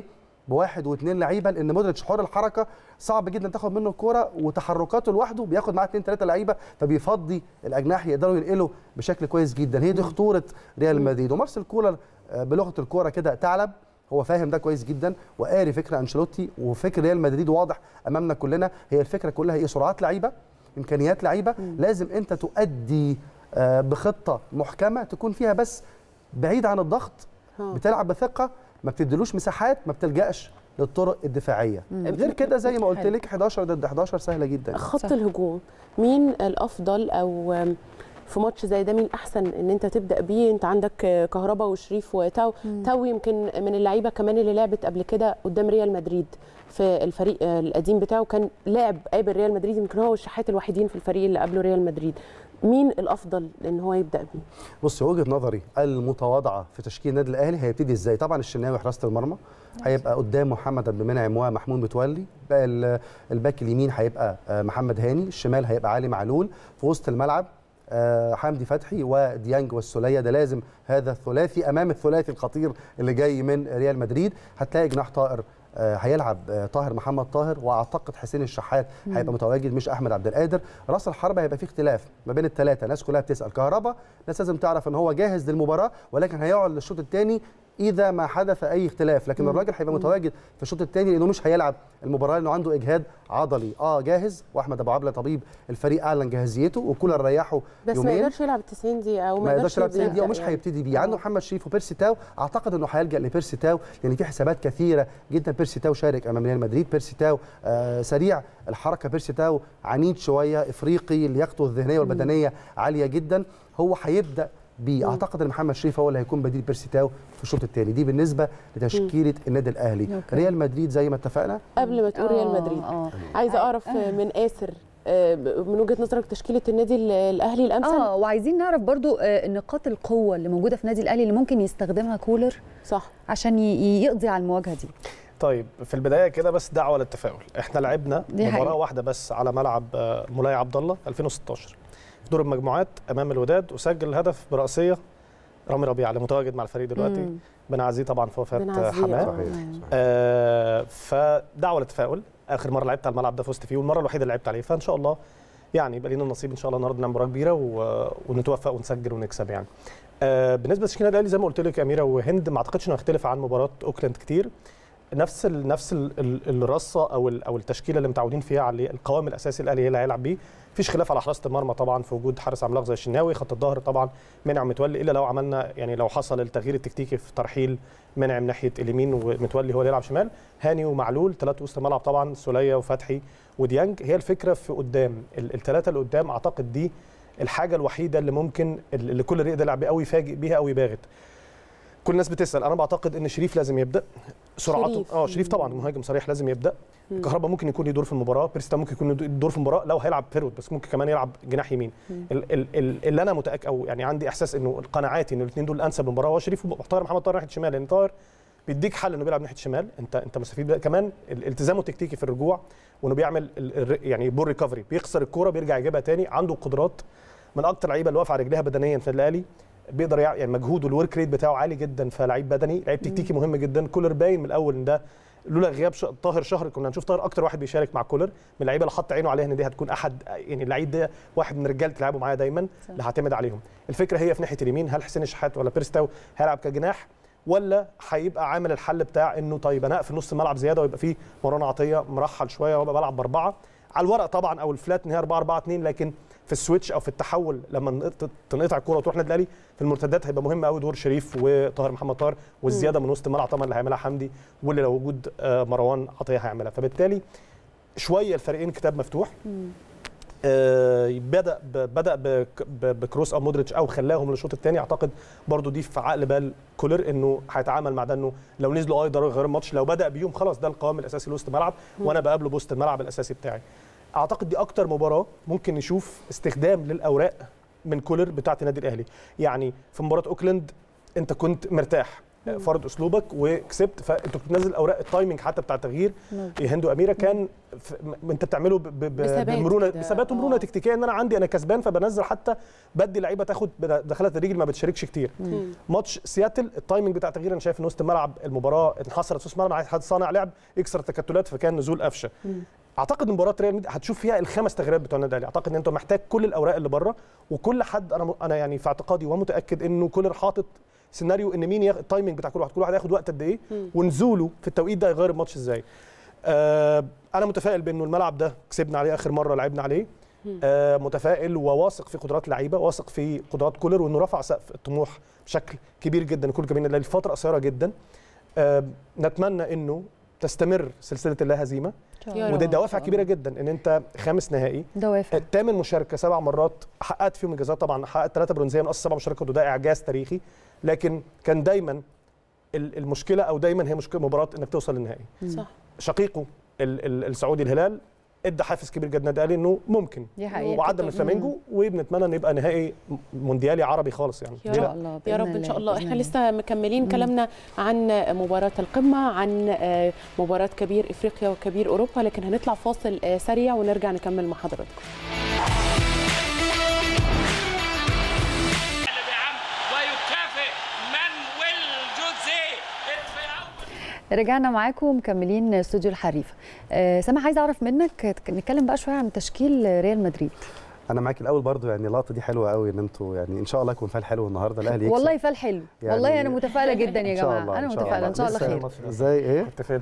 Speaker 4: بواحد واثنين لعيبه، لان مودريتش حر الحركه صعب جدا تاخد منه الكوره، وتحركاته لوحده بياخد معاه اثنين ثلاثه لعيبه، فبيفضي الاجناح يقدروا ينقلوا بشكل كويس جدا. هي دي خطوره ريال مدريد. ومارسيل كولر بلغه الكوره كده ثعلب، هو فاهم ده كويس جدا وقاري فكره انشيلوتي وفكر ريال مدريد واضح امامنا كلنا. هي الفكره كلها هي سرعات لعيبه، امكانيات لعيبه، لازم انت تؤدي بخطه محكمه تكون فيها بس بعيد عن الضغط، بتلعب بثقه، ما بتديلوش مساحات، ما بتلجاش للطرق الدفاعيه. غير كده زي ما قلت لك احداشر ضد احداشر سهله جدا.
Speaker 2: خط الهجوم مين الافضل، او في ماتش زي ده مين احسن ان انت تبدا بيه؟ انت عندك كهربا وشريف وتاو. مم. تاو يمكن من اللعيبه كمان اللي لعبت قبل كده قدام ريال مدريد في الفريق القديم بتاعه، كان لاعب قابل ريال مدريد، يمكن هو والشحات الوحيدين في الفريق اللي قبله ريال مدريد. مين الافضل ان هو يبدا بيه؟
Speaker 4: بص، وجهه نظري المتواضعه في تشكيل النادي الاهلي هيبتدي ازاي؟ طبعا الشناوي حراسه المرمى هيبقى قدام محمد عبد المنعم ومحمود متولي، الباك اليمين هيبقى محمد هاني، الشمال هيبقى علي معلول، في وسط الملعب حمدي فتحي وديانج والسوليه. ده لازم هذا الثلاثي امام الثلاثي الخطير اللي جاي من ريال مدريد. هتلاقي جناح طائر هيلعب طاهر محمد طاهر، واعتقد حسين الشحات هيبقى متواجد مش احمد عبد القادر. راس الحربه هيبقى فيه اختلاف ما بين الثلاثه. الناس كلها بتسال كهربا، الناس لازم تعرف ان هو جاهز للمباراه، ولكن هيقعد للشوط الثاني اذا ما حدث اي اختلاف. لكن الراجل هيبقى متواجد في الشوط الثاني لانه مش هيلعب المباراه لانه عنده اجهاد عضلي. اه جاهز، واحمد ابو عبله طبيب الفريق اعلن جاهزيته، وكولر ريحه
Speaker 2: بس
Speaker 4: يومين.
Speaker 2: ما يقدرش يلعب تسعين دقيقه، او
Speaker 4: ما يقدرش يلعب تسعين دقيقه ومش يعني. هيبتدي بيه. عنده محمد شريف وبيرسي تاو، اعتقد انه هيلجا لبيرسي تاو لان في حسابات كثيره جدا. بيرسي تاو شارك امام ريال مدريد، بيرسي تاو آه سريع الحركه، بيرسي تاو عنيد شويه، افريقي، لياقته الذهنيه والبدنيه عاليه جدا. هو هيبدا بيه. اعتقد ان محمد شريف هو اللي هيكون بديل بيرسي تاو في الشوط الثاني. دي بالنسبه لتشكيله النادي الاهلي. أوكي. ريال مدريد زي ما اتفقنا.
Speaker 2: قبل ما تقول ريال مدريد آه. عايزه اعرف من آسر من وجهه نظرك تشكيله النادي الاهلي الامثل.
Speaker 1: اه وعايزين نعرف برضو نقاط القوه اللي موجوده في النادي الاهلي اللي ممكن يستخدمها كولر
Speaker 2: صح عشان
Speaker 1: يقضي على المواجهه دي.
Speaker 3: طيب في البدايه كده بس دعوه للتفاؤل. احنا لعبنا مباراه واحده بس على ملعب مولاي عبد الله ألفين وستاشر في دور المجموعات امام الوداد، وسجل الهدف براسيه رامي ربيعه اللي متواجد مع الفريق دلوقتي، بنعزيه طبعا في وفاه حماه. آه فدعوه للتفاؤل. اخر مره لعبت على الملعب ده فزت فيه، والمره الوحيده اللي لعبت عليه، فان شاء الله يعني يبقى لنا النصيب ان شاء الله النهارده نعمل مباراه كبيره ونتوفق ونسجل ونكسب يعني. آه بالنسبه لتشكيل النادي الاهلي زي ما قلت لك يا اميره وهند، ما اعتقدش انه هيختلف عن مباراه اوكلاند كتير. نفس ال نفس ال الرصه او او التشكيله اللي متعودين فيها على القوام الاساسي الاهلي هي اللي هيلعب بيه. مفيش خلاف على حراسه المرمى طبعا في وجود حارس عملاق زي الشناوي. خط الظهر طبعا منعم متولي، الا لو عملنا يعني لو حصل التغيير التكتيكي في ترحيل منعم ناحيه اليمين ومتولي هو اللي يلعب شمال. هاني ومعلول ثلاثه وسط الملعب طبعا، سوليه وفتحي وديانج. هي الفكره في قدام الثلاثه اللي قدام، اعتقد دي الحاجه الوحيده اللي ممكن اللي كل يقدر يلعب بيها او يفاجئ بيها او يباغت. كل الناس بتسال، انا بعتقد ان شريف لازم يبدا سرعته. اه شريف طبعا مهاجم صريح لازم يبدا. كهربا ممكن يكون له دور في المباراه، بيرسي ممكن يكون له دور في المباراه لو هيلعب فيرود، بس ممكن كمان يلعب جناح يمين. ال ال اللي انا متاكد او يعني عندي احساس انه قناعاتي ان الاثنين دول الانسب للمباراه هو شريف وطاهر محمد طاهر ناحيه الشمال، لان طاهر بيديك حل انه بيلعب ناحيه الشمال، انت انت مستفيد كمان الالتزامه التكتيكي في الرجوع، وانه بيعمل يعني بول ريكفري، بيخسر الكوره بيرجع يجيبها ثاني. عنده قدرات من اكتر لعيبه اللي واقفه على رجليها بدنيا في الاهلي، بيقدر يعني مجهوده الورك ريت بتاعه عالي جدا، فلعيب بدني لعيب تكتيكي مهم جدا. كولر باين من الاول ان ده لولا غياب طاهر شهر كنا هنشوف طاهر اكتر واحد بيشارك مع كولر من اللعيبه اللي حط عينه عليها ان دي هتكون احد يعني اللعيب ده واحد من رجاله لعبه معايا دايما اللي هعتمد عليهم. الفكره هي في ناحيه اليمين، هل حسين الشحات ولا بيرسي تاو هيلعب كجناح، ولا هيبقى عامل الحل بتاع انه طيب انا اقفل نص الملعب زياده ويبقى فيه مروان عطيه مرحل شويه وابقى بلعب باربعه على الورق طبعا، او الفلات ان هي أربعة أربعة اثنين، لكن في السويتش او في التحول لما تنقطع الكوره وتروح النادي الاهلي في المرتدات هيبقى مهم قوي دور شريف وطاهر محمد طاهر، والزياده من وسط الملعب طبعا اللي هيعملها حمدي، واللي لو وجود مروان عطيه هيعملها. فبالتالي شويه الفريقين كتاب مفتوح. آه بدا بدا بكروس او مودريتش او خلاهم للشوط الثاني. اعتقد برضو دي في عقل بال كولر انه هيتعامل مع ده، انه لو نزلوا اه يقدروا يغيروا الماتش، لو بدا بيهم خلاص ده القوام الاساسي لوسط الملعب وانا بقابله بوسط الملعب الاساسي بتاعي. اعتقد دي اكتر مباراه ممكن نشوف استخدام للاوراق من كولر بتاعه النادي الاهلي. يعني في مباراه اوكلاند انت كنت مرتاح، فرض اسلوبك وكسبت. فانت بتنزل اوراق التايمنج حتى بتاع التغيير هند واميره كان انت بتعمله بمرونه بثبات ومرونه تكتيكيه، ان انا عندي انا كسبان فبنزل حتى بدي لعيبه تاخد دخلات الرجل ما بتشاركش كتير. مم. ماتش سياتل التايمنج بتاع التغيير انا شايف ان وسط الملعب المباراه انحصرت في وسط الملعب، عايز حد صانع لعب يكسر التكتلات فكان نزول قفشه. اعتقد مباراه ريال مدريد هتشوف فيها الخمس تغييرات بتوع النادي الاهلي، اعتقد ان انت محتاج كل الاوراق اللي بره وكل حد. انا انا يعني في اعتقادي ومتاكد انه كولر حاطط سيناريو ان مين ياخد التايمنج بتاع كل واحد، كل واحد هياخد وقت قد ايه ونزوله في التوقيت ده يغير الماتش ازاي. آه انا متفائل بانه الملعب ده كسبنا عليه اخر مره لعبنا عليه. آه متفائل وواثق في قدرات اللعيبه، واثق في قدرات كولر وانه رفع سقف الطموح بشكل كبير جدا كل كمان اللي فتره قصيره جدا. آه نتمنى انه تستمر سلسله اللا هزيمه، ودي دوافع كبيره جدا ان انت خامس نهائي،
Speaker 1: دوافع
Speaker 3: ثامن مشاركه سبع مرات حققت فيهم انجازات. طبعا حققت ثلاثه برونزيه من اصل سبع مشاركات وده اعجاز تاريخي، لكن كان دايما المشكله او دايما هي مشكله مباراه انك توصل للنهائي.
Speaker 2: صح.
Speaker 3: شقيقه السعودي الهلال ادى حافز كبير جدا النادي الاهلي انه ممكن، وعدى من فلامينجو وبنتمنى ان يبقى نهائي مونديالي عربي خالص يعني.
Speaker 2: يا رب الله يا رب ان شاء الله. احنا لسه مكملين كلامنا عن مباراه القمه، عن مباراه كبير افريقيا وكبير اوروبا، لكن هنطلع فاصل سريع ونرجع نكمل مع حضراتكم.
Speaker 1: رجعنا معاكم مكملين استوديو الحريفه. أه سامح عايزه اعرف منك نتكلم بقى شويه عن تشكيل ريال مدريد.
Speaker 4: انا معاك الاول برضو، يعني اللقطه دي حلوه قوي ان انتوا يعني ان شاء الله يكون فال حلو النهارده الاهلي يكسب.
Speaker 1: والله فال حلو يعني، والله انا متفائله جدا يا جماعه، انا متفائله ان شاء الله خير.
Speaker 4: ازاي ايه
Speaker 3: كنت فين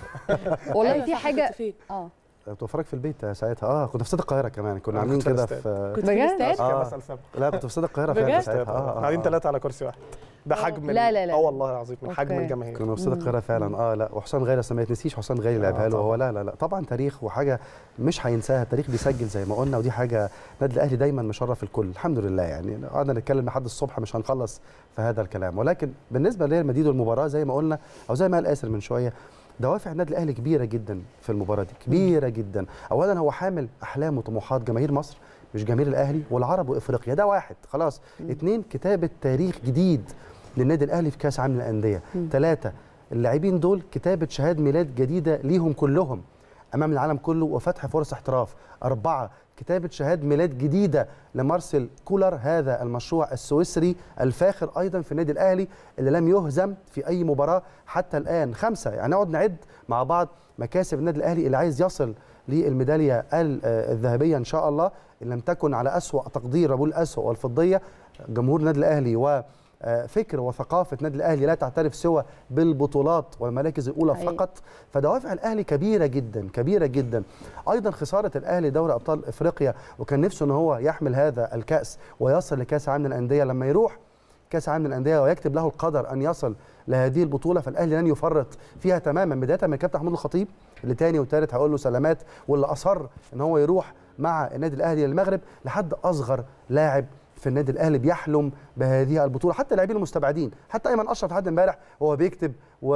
Speaker 1: والله في حاجه اه
Speaker 4: كنت بتفرج في البيت ساعتها. اه كنت في استاد القاهره كمان، كنا عاملين كده في
Speaker 2: كنت في الاستاد
Speaker 4: اه لا كنت في استاد القاهره فعلا ساعتها. اه
Speaker 3: قاعدين ثلاثه على كرسي واحد، ده حجم
Speaker 1: لا لا لا
Speaker 3: اه والله العظيم من حجم الجماهير.
Speaker 4: كنا في استاد القاهره فعلا. اه لا وحسام غالي ما يتنسيش، حسام غالي لعبها له هو. لا لا لا طبعا تاريخ وحاجه مش هينساها، التاريخ بيسجل زي ما قلنا، ودي حاجه النادي الاهلي دايما مشرف الكل الحمد لله. يعني قعدنا نتكلم لحد الصبح مش هنخلص في هذا الكلام. ولكن بالنسبه لريال مدريد والمباراه زي ما قلنا او زي ما قال آسر من شويه، دوافع النادي الاهلي كبيره جدا في المباراه دي، كبيره جدا. اولا هو حامل احلام وطموحات جماهير مصر، مش جماهير الاهلي والعرب وافريقيا، ده واحد خلاص. اثنين كتابه تاريخ جديد للنادي الاهلي في كاس عالم الانديه. ثلاثه اللاعبين دول كتابه شهاده ميلاد جديده ليهم كلهم امام العالم كله وفتح فرص احتراف. اربعه كتابه شهاده ميلاد جديده لمارسيل كولر، هذا المشروع السويسري الفاخر ايضا في النادي الاهلي اللي لم يهزم في اي مباراه حتى الان. خمسه يعني نقعد نعد مع بعض مكاسب النادي الاهلي اللي عايز يصل للميداليه الذهبيه ان شاء الله، ان لم تكن على اسوأ تقدير، بقول اسوأ والفضيه. جمهور النادي الاهلي و فكر وثقافه النادي الاهلي لا تعترف سوى بالبطولات والمراكز الاولى فقط. فدوافع الاهلي كبيره جدا كبيره جدا. ايضا خساره الاهلي دوري ابطال افريقيا، وكان نفسه ان هو يحمل هذا الكاس ويصل لكاس عالم الانديه. لما يروح كاس عالم الانديه ويكتب له القدر ان يصل لهذه البطوله، فالاهلي لن يفرط فيها تماما، بدايه من الكابتن محمود الخطيب اللي ثاني وثالث هقول له سلامات، واللي اصر ان هو يروح مع النادي الاهلي للمغرب، لحد اصغر لاعب في النادي الاهلي بيحلم بهذه البطوله، حتى اللاعبين المستبعدين، حتى ايمن اشرف لحد امبارح هو بيكتب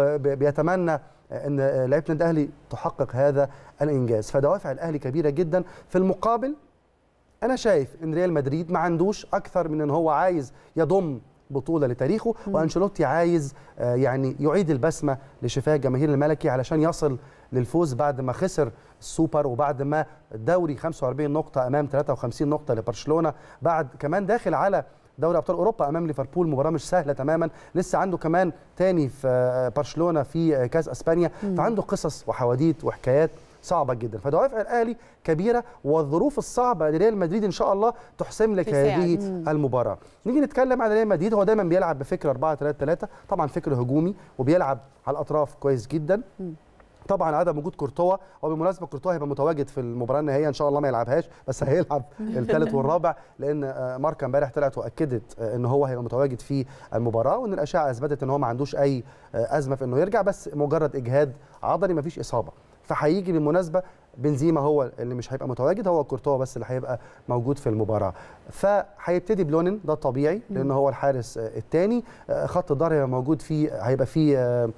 Speaker 4: وبيتمنى ان لعيبه النادي الاهلي تحقق هذا الانجاز. فدوافع الاهلي كبيره جدا. في المقابل انا شايف ان ريال مدريد ما عندوش اكثر من ان هو عايز يضم بطوله لتاريخه، وانشيلوتي عايز يعني يعيد البسمه لشفاه جماهير الملكي علشان يصل للفوز بعد ما خسر السوبر، وبعد ما الدوري خمسة وأربعين نقطه امام ثلاثة وخمسين نقطه لبرشلونه، بعد كمان داخل على دوري ابطال اوروبا امام ليفربول، مباراه مش سهله تماما، لسه عنده كمان تاني في برشلونه في كاس اسبانيا، فعنده قصص وحواديت وحكايات صعبه جدا. فدوافع الاهلي كبيره، والظروف الصعبه لريال مدريد ان شاء الله تحسم لك هذه المباراه. نيجي نتكلم عن ريال مدريد، هو دايما بيلعب بفكر أربعة ثلاثة ثلاثة، طبعا فكر هجومي وبيلعب على الاطراف كويس جدا. طبعا عدم وجود كورتوا، وبالمناسبه كورتوا هيبقى متواجد في المباراه النهائيه ان شاء الله، ما يلعبهاش بس هيلعب الثالث والرابع، لان ماركا امبارح طلعت واكدت ان هو هيبقى متواجد في المباراه، وان الاشعه اثبتت ان هو ما عندوش اي ازمه في انه يرجع، بس مجرد اجهاد عضلي ما فيش اصابه. فهيجي بالمناسبه بنزيما هو اللي مش هيبقى متواجد، هو كورتوا بس اللي هيبقى موجود في المباراه. فهيبتدي بلونين، ده طبيعي لان هو الحارس الثاني. خط الظهر هيبقى موجود فيه، هيبقى فيه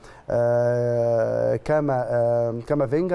Speaker 4: كاما كامافينجا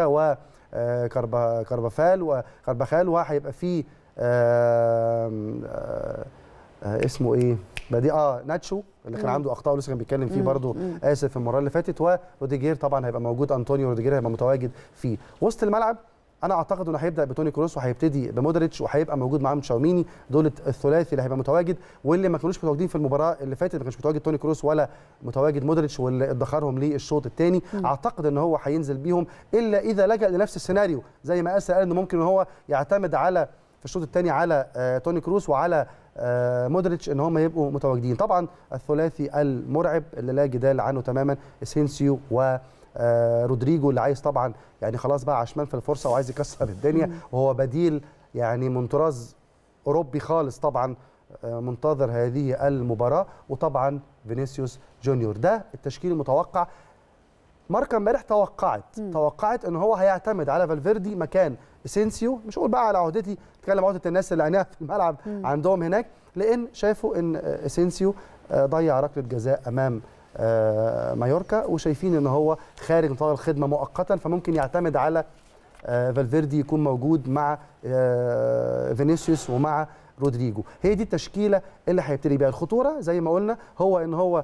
Speaker 4: وكاربافال وكارباخال، وهيبقى فيه آه اسمه ايه بدي اه ناتشو اللي كان عنده اخطاء ولسه كان بيتكلم فيه برضه اسف المره اللي فاتت، وروديجير طبعا هيبقى موجود، انطونيو روديجير هيبقى متواجد فيه. وسط الملعب انا اعتقد انه هيبدا بتوني كروس وهيبتدي بمودريتش وهيبقى موجود معاهم تشاوميني، دول الثلاثي اللي هيبقى متواجد، واللي ما كانوش متواجدين في المباراه اللي فاتت، ما كانش متواجد توني كروس ولا متواجد مودريتش واللي ادخرهم للشوط الثاني. اعتقد ان هو هينزل بيهم الا اذا لجأ لنفس السيناريو زي ما اسر قال انه ممكن ان هو يعتمد على في الشوط الثاني على آه توني كروس وعلى آه مودريتش ان هم يبقوا متواجدين. طبعا الثلاثي المرعب اللي لا جدال عنه تماما اسينسيو و آه رودريجو اللي عايز طبعا يعني خلاص بقى عشمان في الفرصه وعايز يكسر الدنيا، وهو بديل يعني من طراز اوروبي خالص طبعا آه منتظر هذه المباراه. وطبعا فينيسيوس جونيور، ده التشكيل المتوقع. ماركا امبارح توقعت مم. توقعت ان هو هيعتمد على فالفيردي مكان اسينسيو، مش هقول بقى على عهدتي، اتكلم عهده الناس اللي عينيها في الملعب مم. عندهم هناك، لان شافوا ان اسينسيو ضيع ركله جزاء امام مايوركا، وشايفين ان هو خارج نطاق الخدمه مؤقتا، فممكن يعتمد على فالفيردي يكون موجود مع فينيسيوس ومع رودريجو. هي دي التشكيله اللي هيبتدي بيها. الخطوره زي ما قلنا هو ان هو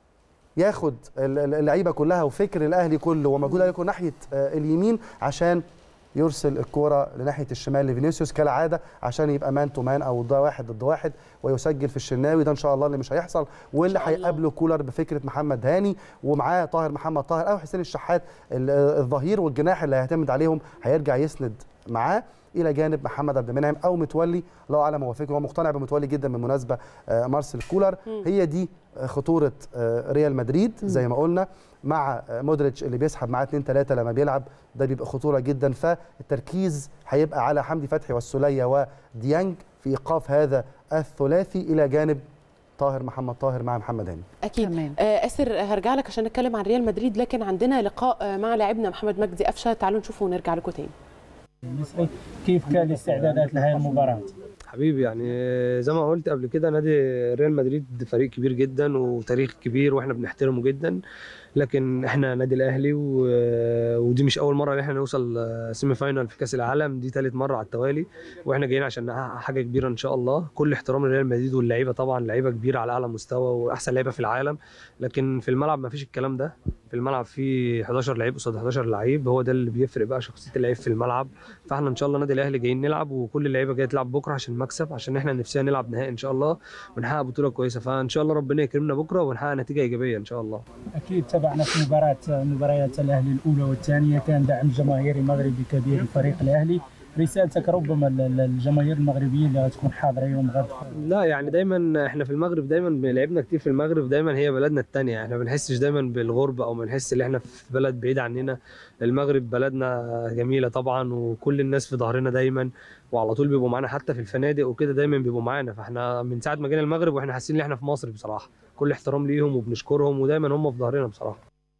Speaker 4: ياخد اللعيبه كلها وفكر الاهلي كله ومجهود الاهلي كله ناحيه اليمين عشان يرسل الكرة لناحيه الشمال لفينيسيوس كالعاده عشان يبقى مان تو مان او ده واحد ضد واحد ويسجل في الشناوي. ده ان شاء الله اللي مش هيحصل، واللي هيقابله كولر بفكره محمد هاني ومعاه طاهر محمد طاهر او حسين الشحات الظهير، والجناح اللي هيعتمد عليهم هيرجع يسند معاه الى جانب محمد عبد المنعم او متولي، الله اعلم هو فكره، هو مقتنع بمتولي جدا بالمناسبه مارسيل كولر. هي دي خطوره ريال مدريد زي ما قلنا، مع مودريتش اللي بيسحب معاه اتنين تلاتة لما بيلعب، ده بيبقى خطوره جدا. فالتركيز هيبقى على حمدي فتحي والسوليه وديانج في ايقاف هذا الثلاثي الى جانب طاهر محمد طاهر مع محمد هاني.
Speaker 2: اكيد. آه اسر هرجع لك عشان نتكلم عن ريال مدريد، لكن عندنا لقاء مع لاعبنا محمد مجدي قفشه، تعالوا نشوفه ونرجع لكم تاني.
Speaker 7: المصري كيف كان الاستعدادات لهذه المباراه؟
Speaker 8: حبيبي يعني زي ما قلت قبل كده، نادي ريال مدريد فريق كبير جدا وتاريخ كبير واحنا بنحترمه جدا، لكن احنا نادي الاهلي و... ودي مش اول مره ان احنا نوصل سيمي فاينال في كاس العالم، دي ثالث مره على التوالي، واحنا جايين عشان نحقق حاجه كبيره ان شاء الله. كل احترام لريال مدريد واللعيبه، طبعا لعيبه كبيره على اعلى مستوى واحسن لعيبه في العالم، لكن في الملعب ما فيش الكلام ده. في الملعب في حداشر لعيب قصاد حداشر لعيب، هو ده اللي بيفرق بقى شخصيه اللعيب في الملعب. فاحنا ان شاء الله نادي الاهلي جايين نلعب، وكل اللعيبه جايه تلعب بكره عشان المكسب، عشان احنا نفسنا نلعب نهائي ان شاء الله ونحقق بطوله كويسه، فان شاء الله ربنا يكرمنا بكره ونحقق نتيجه ايجابيه ان شاء الله.
Speaker 7: اكيد تابعنا في مباراه مباريات الاهلي الاولى والثانيه، كان دعم جماهيري مغربي كبير لفريق الاهلي، رسالتك ربما للجماهير المغربيه اللي غتكون حاضره يوم غد؟
Speaker 8: لا يعني دايما احنا في المغرب دايما لعبنا كتير في المغرب، دايما هي بلدنا الثانيه، احنا ما بنحسش دايما بالغربه او بنحس ان احنا في بلد بعيد عننا. المغرب بلدنا جميله طبعا، وكل الناس في ظهرنا دايما، وعلى طول بيبقوا معانا حتى في الفنادق وكده، دايما بيبقوا معانا. فاحنا من ساعه ما جينا المغرب واحنا حاسين ان احنا في مصر بصراحه، كل احترام ليهم وبنشكرهم ودايما هم في ظهرنا بصراحه.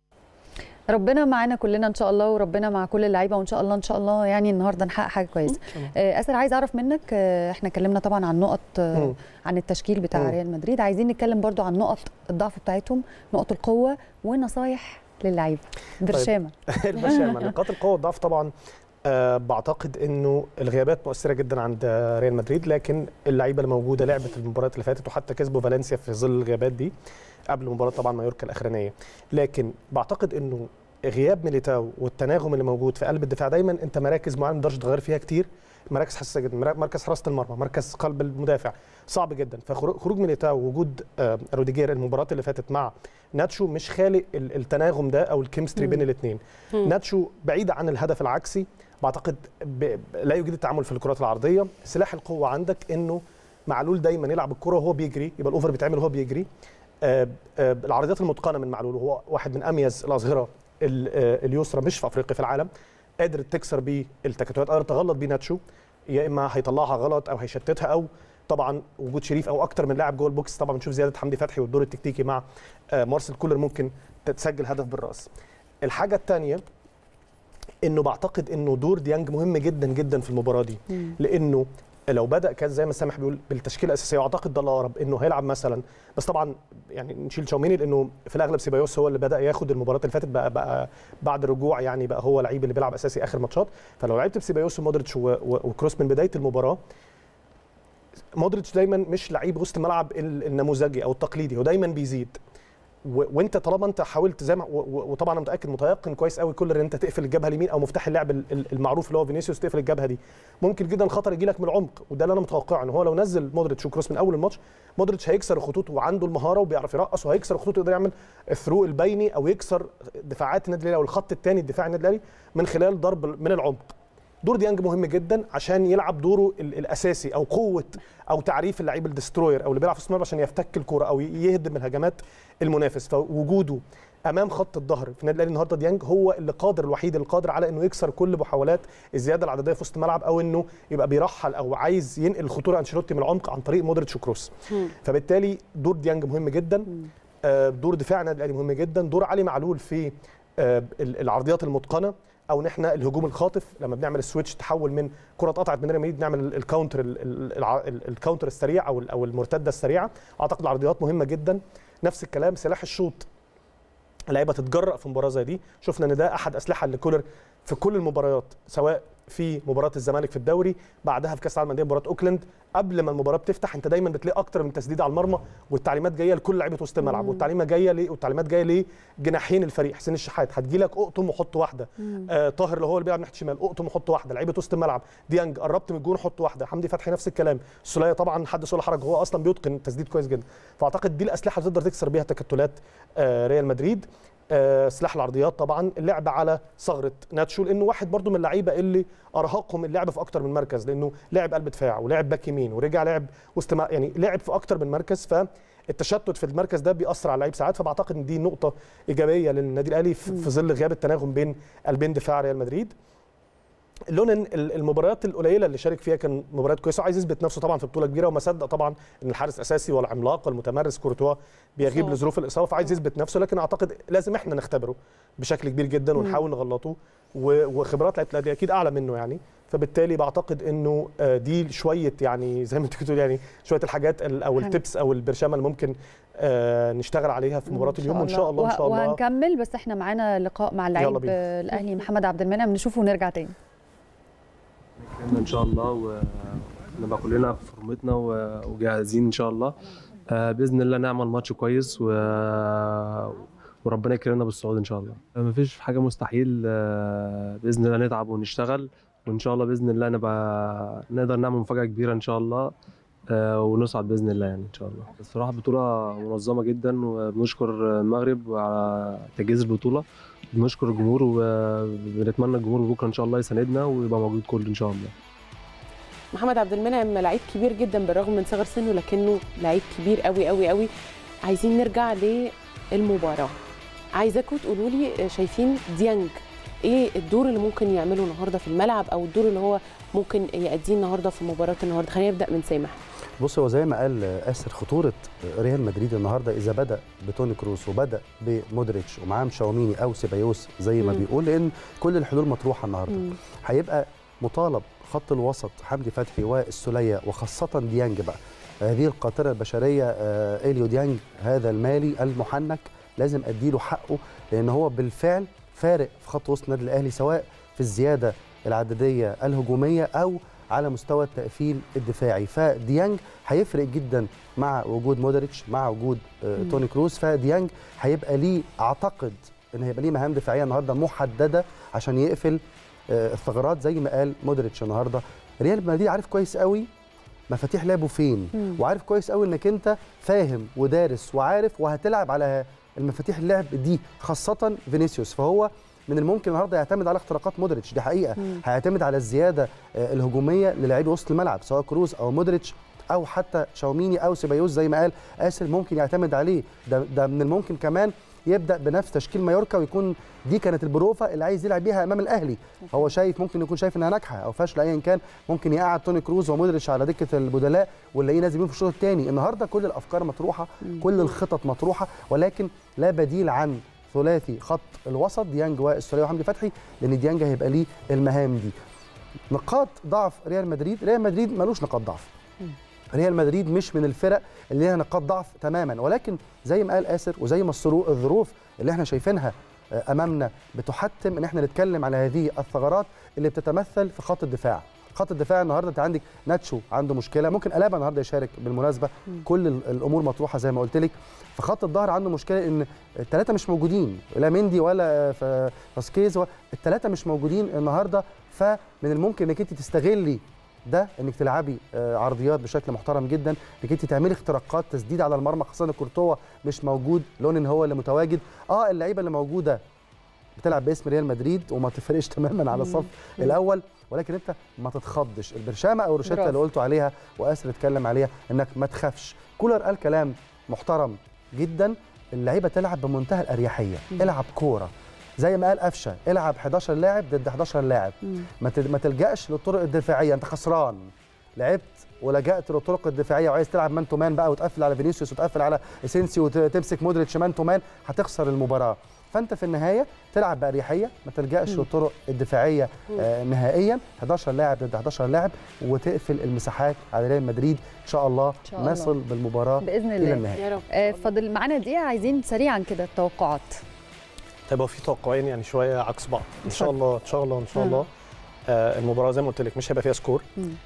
Speaker 1: ربنا معانا كلنا ان شاء الله، وربنا مع كل اللعيبه، وان شاء الله ان شاء الله يعني النهارده نحقق حاجه كويسه. اسر عايز اعرف منك، احنا اتكلمنا طبعا عن نقط عن التشكيل بتاع ريال مدريد، عايزين نتكلم برضو عن نقط الضعف بتاعتهم، نقط القوه ونصايح للعيبه. برشامه
Speaker 3: البرشامه نقاط القوه والضعف طبعا. أه بعتقد انه الغيابات مؤثره جدا عند ريال مدريد، لكن اللعيبه اللي موجوده لعبت المباريات اللي فاتت، وحتى كسبوا فالنسيا في ظل الغيابات دي قبل مباراه طبعا مايوركا الاخرانيه. لكن بعتقد انه غياب ميليتاو والتناغم اللي موجود في قلب الدفاع، دايما انت مراكز معينه ما تقدرش تغير فيها كتير، مراكز حساسه جدا، مركز حراسه المرمى، مركز قلب المدافع صعب جدا. فخروج ميليتاو ووجود آه روديجير المباراه اللي فاتت مع ناتشو مش خالق التناغم ده او الكيمستري بين الاثنين. ناتشو بعيد عن الهدف العكسي، بعتقد لا يوجد التعامل في الكرات العرضيه. سلاح القوه عندك انه معلول دايما يلعب الكره وهو بيجري، يبقى الاوفر بيتعمل وهو بيجري. آه آه العرضيات المتقنه من معلول، وهو واحد من اميز الاظهره اليسرى مش في افريقيا، في العالم، قادر تكسر بيه التكتلات، قادر تغلط بيه ناتشو، يا اما هيطلعها غلط او هيشتتها، او طبعا وجود شريف او اكتر من لاعب جوه البوكس. طبعا بنشوف زياده حمدي فتحي والدور التكتيكي مع مارسيل كولر ممكن تسجل هدف بالراس. الحاجه الثانيه انه بعتقد انه دور ديانج مهم جدا جدا في المباراه دي، لانه لو بدا كان زي ما سامح بيقول بالتشكيله الاساسيه، واعتقد ده الاقرب انه هيلعب مثلا، بس طبعا يعني نشيل تشاوميني لانه في الاغلب سيبايوس هو اللي بدا ياخد المباراه اللي فاتت، بقى, بقى بعد الرجوع يعني بقى هو لعيب اللي بيلعب اساسي اخر ماتشات. فلو لعبت بسيبايوس ومودريتش وكروس من بدايه المباراه، مودريتش دايما مش لعيب وسط الملعب النموذجي او التقليدي، هو دايما بيزيد. وانت طالما انت حاولت زي ما وطبعا انا متاكد متيقن كويس قوي كل ان انت تقفل الجبهه اليمين او مفتاح اللعب المعروف اللي هو فينيسيوس، تقفل الجبهه دي ممكن جدا خطر يجي لك من العمق، وده اللي انا متوقعه ان هو لو نزل مودريتش وكروس من اول الماتش، مودريتش هيكسر الخطوط وعنده المهاره وبيعرف يرقص وهيكسر الخطوط، يقدر يعمل الثرو البيني او يكسر دفاعات النادي الاهلي او الخط الثاني الدفاعي النادي الاهلي من خلال ضرب من العمق. دور ديانج مهم جدا عشان يلعب دوره الاساسي او قوه او تعريف اللعيب الدستروير او اللي بيلعب في الصناعه عشان يفتك الكره او يهدم الهجمات المنافس. فوجوده امام خط الظهر في النادي الاهلي النهارده ديانج هو اللي قادر الوحيد اللي قادر على انه يكسر كل محاولات الزياده العدديه في وسط الملعب او انه يبقى بيرحل او عايز ينقل الخطوره انشيلوتي من العمق عن طريق مودريتش وكروس. فبالتالي دور ديانج مهم جدا، دور دفاع النادي الاهلي مهم جدا، دور علي معلول في العرضيات المتقنه او ان احنا الهجوم الخاطف لما بنعمل السويتش تحول من كره اتقطعت من ريال مدريد نعمل الكاونتر الكاونتر السريع او او المرتده السريعه. اعتقد العرضيات مهمه جدا. نفس الكلام سلاح الشوط، اللعيبه تتجرأ في مباراه زي دي. شفنا ان ده احد اسلحه لكولر في كل المباريات، سواء في مباراه الزمالك في الدوري، بعدها في كاس العالم للانديه مباراه اوكلاند، قبل ما المباراه بتفتح انت دايما بتلاقي اكتر من تسديده على المرمى، والتعليمات جايه لكل لعيبه وسط الملعب، والتعليمات جايه ليه والتعليمات جايه لجناحين الفريق. حسين الشحات هتجي لك اقطم وحط واحده، آه طاهر اللي هو اللي بيلعب ناحيه الشمال اقطم وحط واحده، لعيبه وسط الملعب ديانج قربت من الجون حط واحده، حمدي فتحي نفس الكلام، السوليه طبعا حدث ولا حرج، هو اصلا بيتقن التسديد كويس جدا. فاعتقد دي الاسلحه اللي تقدر تكسر بيها تكتلات آه ريال مدريد. آه سلاح العرضيات طبعا، اللعب على ثغره ناتشو، لانه واحد برضو من اللعيبه اللي ارهقهم اللعب في اكتر من مركز، لانه لعب قلب دفاع ولعب باك يمين ورجع لعب وسط، يعني لعب في اكتر من مركز، فالتشتت في المركز ده بيأثر على اللعيب ساعات. فبعتقد ان دي نقطه ايجابيه للنادي الاهلي في ظل غياب التناغم بين قلبين دفاع ريال مدريد. لونن المباريات القليله اللي شارك فيها كان مباريات كويسه، وعايز يثبت نفسه طبعا في بطوله كبيره، وما صدق طبعا ان الحارس الاساسي والعملاق والمتمرس كورتوا بيغيب لظروف الاصابه، فعايز يثبت نفسه. لكن اعتقد لازم احنا نختبره بشكل كبير جدا ونحاول نغلطه، وخبرات لعيبه الاهلي اكيد اعلى منه يعني. فبالتالي بعتقد انه دي شويه يعني زي ما انت بتقول يعني شويه الحاجات او التبس او البرشامه اللي ممكن نشتغل عليها في مباراه اليوم، وان شاء الله ان شاء الله
Speaker 1: وهنكمل. بس احنا معانا لقاء مع اللعيب الاهلي محمد عبد المنعم، نشوفه ونرجع تاني
Speaker 8: ان شاء الله، ونبقى كلنا في فورمتنا وجاهزين ان شاء الله باذن الله نعمل ماتش كويس و... وربنا يكرمنا بالصعود ان شاء الله. مفيش حاجه مستحيل، باذن الله نتعب ونشتغل، وان شاء الله باذن الله نبقى نقدر نعمل مفاجاه كبيره ان شاء الله ونصعد باذن الله يعني ان شاء الله. الصراحه بطوله منظمه جدا، وبنشكر المغرب على تجهيز البطوله، بنشكر الجمهور، وبنتمنى الجمهور بكره ان شاء الله يساندنا ويبقى موجود كله ان شاء الله.
Speaker 2: محمد عبد المنعم لعيب كبير جدا بالرغم من صغر سنه، لكنه لعيب كبير قوي قوي قوي. عايزين نرجع للمباراه، عايزاكم تقولوا لي شايفين ديانج ايه الدور اللي ممكن يعمله النهارده في الملعب، او الدور اللي هو ممكن يأديه النهارده في مباراه النهارده. خلينا نبدا من سامح.
Speaker 4: بص، هو زي ما قال آسر، خطوره ريال مدريد النهارده اذا بدا بتوني كروس وبدا بمودريتش ومعاه شاوميني او سيبايوس زي ما بيقول، لان كل الحلول مطروحه النهارده. هيبقى مطالب خط الوسط حمدي فتحي والسوليه وخاصه ديانج بقى، هذه القاطره البشريه إليو ديانج هذا المالي المحنك لازم اديله حقه، لان هو بالفعل فارق في خط وسط النادي الاهلي، سواء في الزياده العدديه الهجوميه او على مستوى التقفيل الدفاعي. فديانج هيفرق جدا مع وجود مودريتش، مع وجود توني كروس. فديانج هيبقى ليه، اعتقد ان هيبقى ليه مهام دفاعيه النهارده محدده عشان يقفل الثغرات زي ما قال مودريتش النهارده. ريال مدريد عارف كويس قوي مفاتيح لعبه فين، مم. وعارف كويس قوي انك انت فاهم ودارس وعارف وهتلعب على المفاتيح اللعب دي، خاصه فينيسيوس. فهو من الممكن النهارده يعتمد على اختراقات مودريتش، دي حقيقه. مم. هيعتمد على الزياده الهجوميه للاعبي وسط الملعب، سواء كروز او مودريتش او حتى شاوميني او سيبايوس زي ما قال آسر، ممكن يعتمد عليه. ده, ده من الممكن كمان يبدا بنفس تشكيل مايوركا، ويكون دي كانت البروفه اللي عايز يلعب بيها امام الاهلي. هو شايف، ممكن يكون شايف انها ناجحه او فاشله ايا كان، ممكن يقعد توني كروز ومودريتش على دكه البدلاء ونلاقيه نازل في الشوط الثاني. النهارده كل الافكار مطروحه، كل الخطط مطروحه، ولكن لا بديل عن ثلاثي خط الوسط ديانج والسوليه وحمدي فتحي، لان ديانج هيبقى ليه المهام دي. نقاط ضعف ريال مدريد، ريال مدريد ملوش نقاط ضعف. ريال مدريد مش من الفرق اللي ليها نقاط ضعف تماما، ولكن زي ما قال آسر وزي ما الظروف اللي احنا شايفينها امامنا بتحتم ان احنا نتكلم على هذه الثغرات اللي بتتمثل في خط الدفاع. خط الدفاع النهارده انت عندك ناتشو عنده مشكله، ممكن الابا النهارده يشارك بالمناسبه، كل الامور مطروحه زي ما قلت لك. فخط الظهر عنده مشكله ان الثلاثه مش موجودين، لا مندي ولا فاسكيز، الثلاثه مش موجودين النهارده. فمن الممكن انك انت تستغلي ده، انك تلعبي عرضيات بشكل محترم جدا، انك انت تعملي اختراقات تسديد على المرمى، خاصه ان كورتوا مش موجود، لونين هو اللي متواجد. اه اللعيبه اللي موجوده بتلعب باسم ريال مدريد وما تفرقش تماما على الصف الاول، ولكن انت ما تتخضش. البرشامه او الروشته اللي قلتوا عليها واسر اتكلم عليها، انك ما تخافش. كولر قال كلام محترم جدا، اللعيبه تلعب بمنتهى الاريحيه، العب كوره زي ما قال قفشه، العب حداشر لاعب ضد حداشر لاعب، ما تلجاش للطرق الدفاعيه. انت خسران، لعبت ولجأت للطرق الدفاعيه وعايز تلعب مان تو مان بقى وتقفل على فينيسيوس وتقفل على اسينسي وتمسك مودريتش مان تو مان، هتخسر المباراه. فانت في النهايه تلعب باريحيه، ما تلجاش للطرق الدفاعيه آه نهائيا، حداشر لاعب ضد حداشر لاعب، وتقفل المساحات على ريال مدريد. ان شاء الله نصل بالمباراه
Speaker 1: باذن الله
Speaker 4: الى النهايه.
Speaker 1: آه فاضل معانا دقيقه، عايزين سريعا كده التوقعات.
Speaker 3: طيب هو في توقعين يعني شويه عكس بعض. ان شاء الله ان شاء الله ان شاء الله آه المباراه زي ما قلت لك مش هيبقى فيها سكور،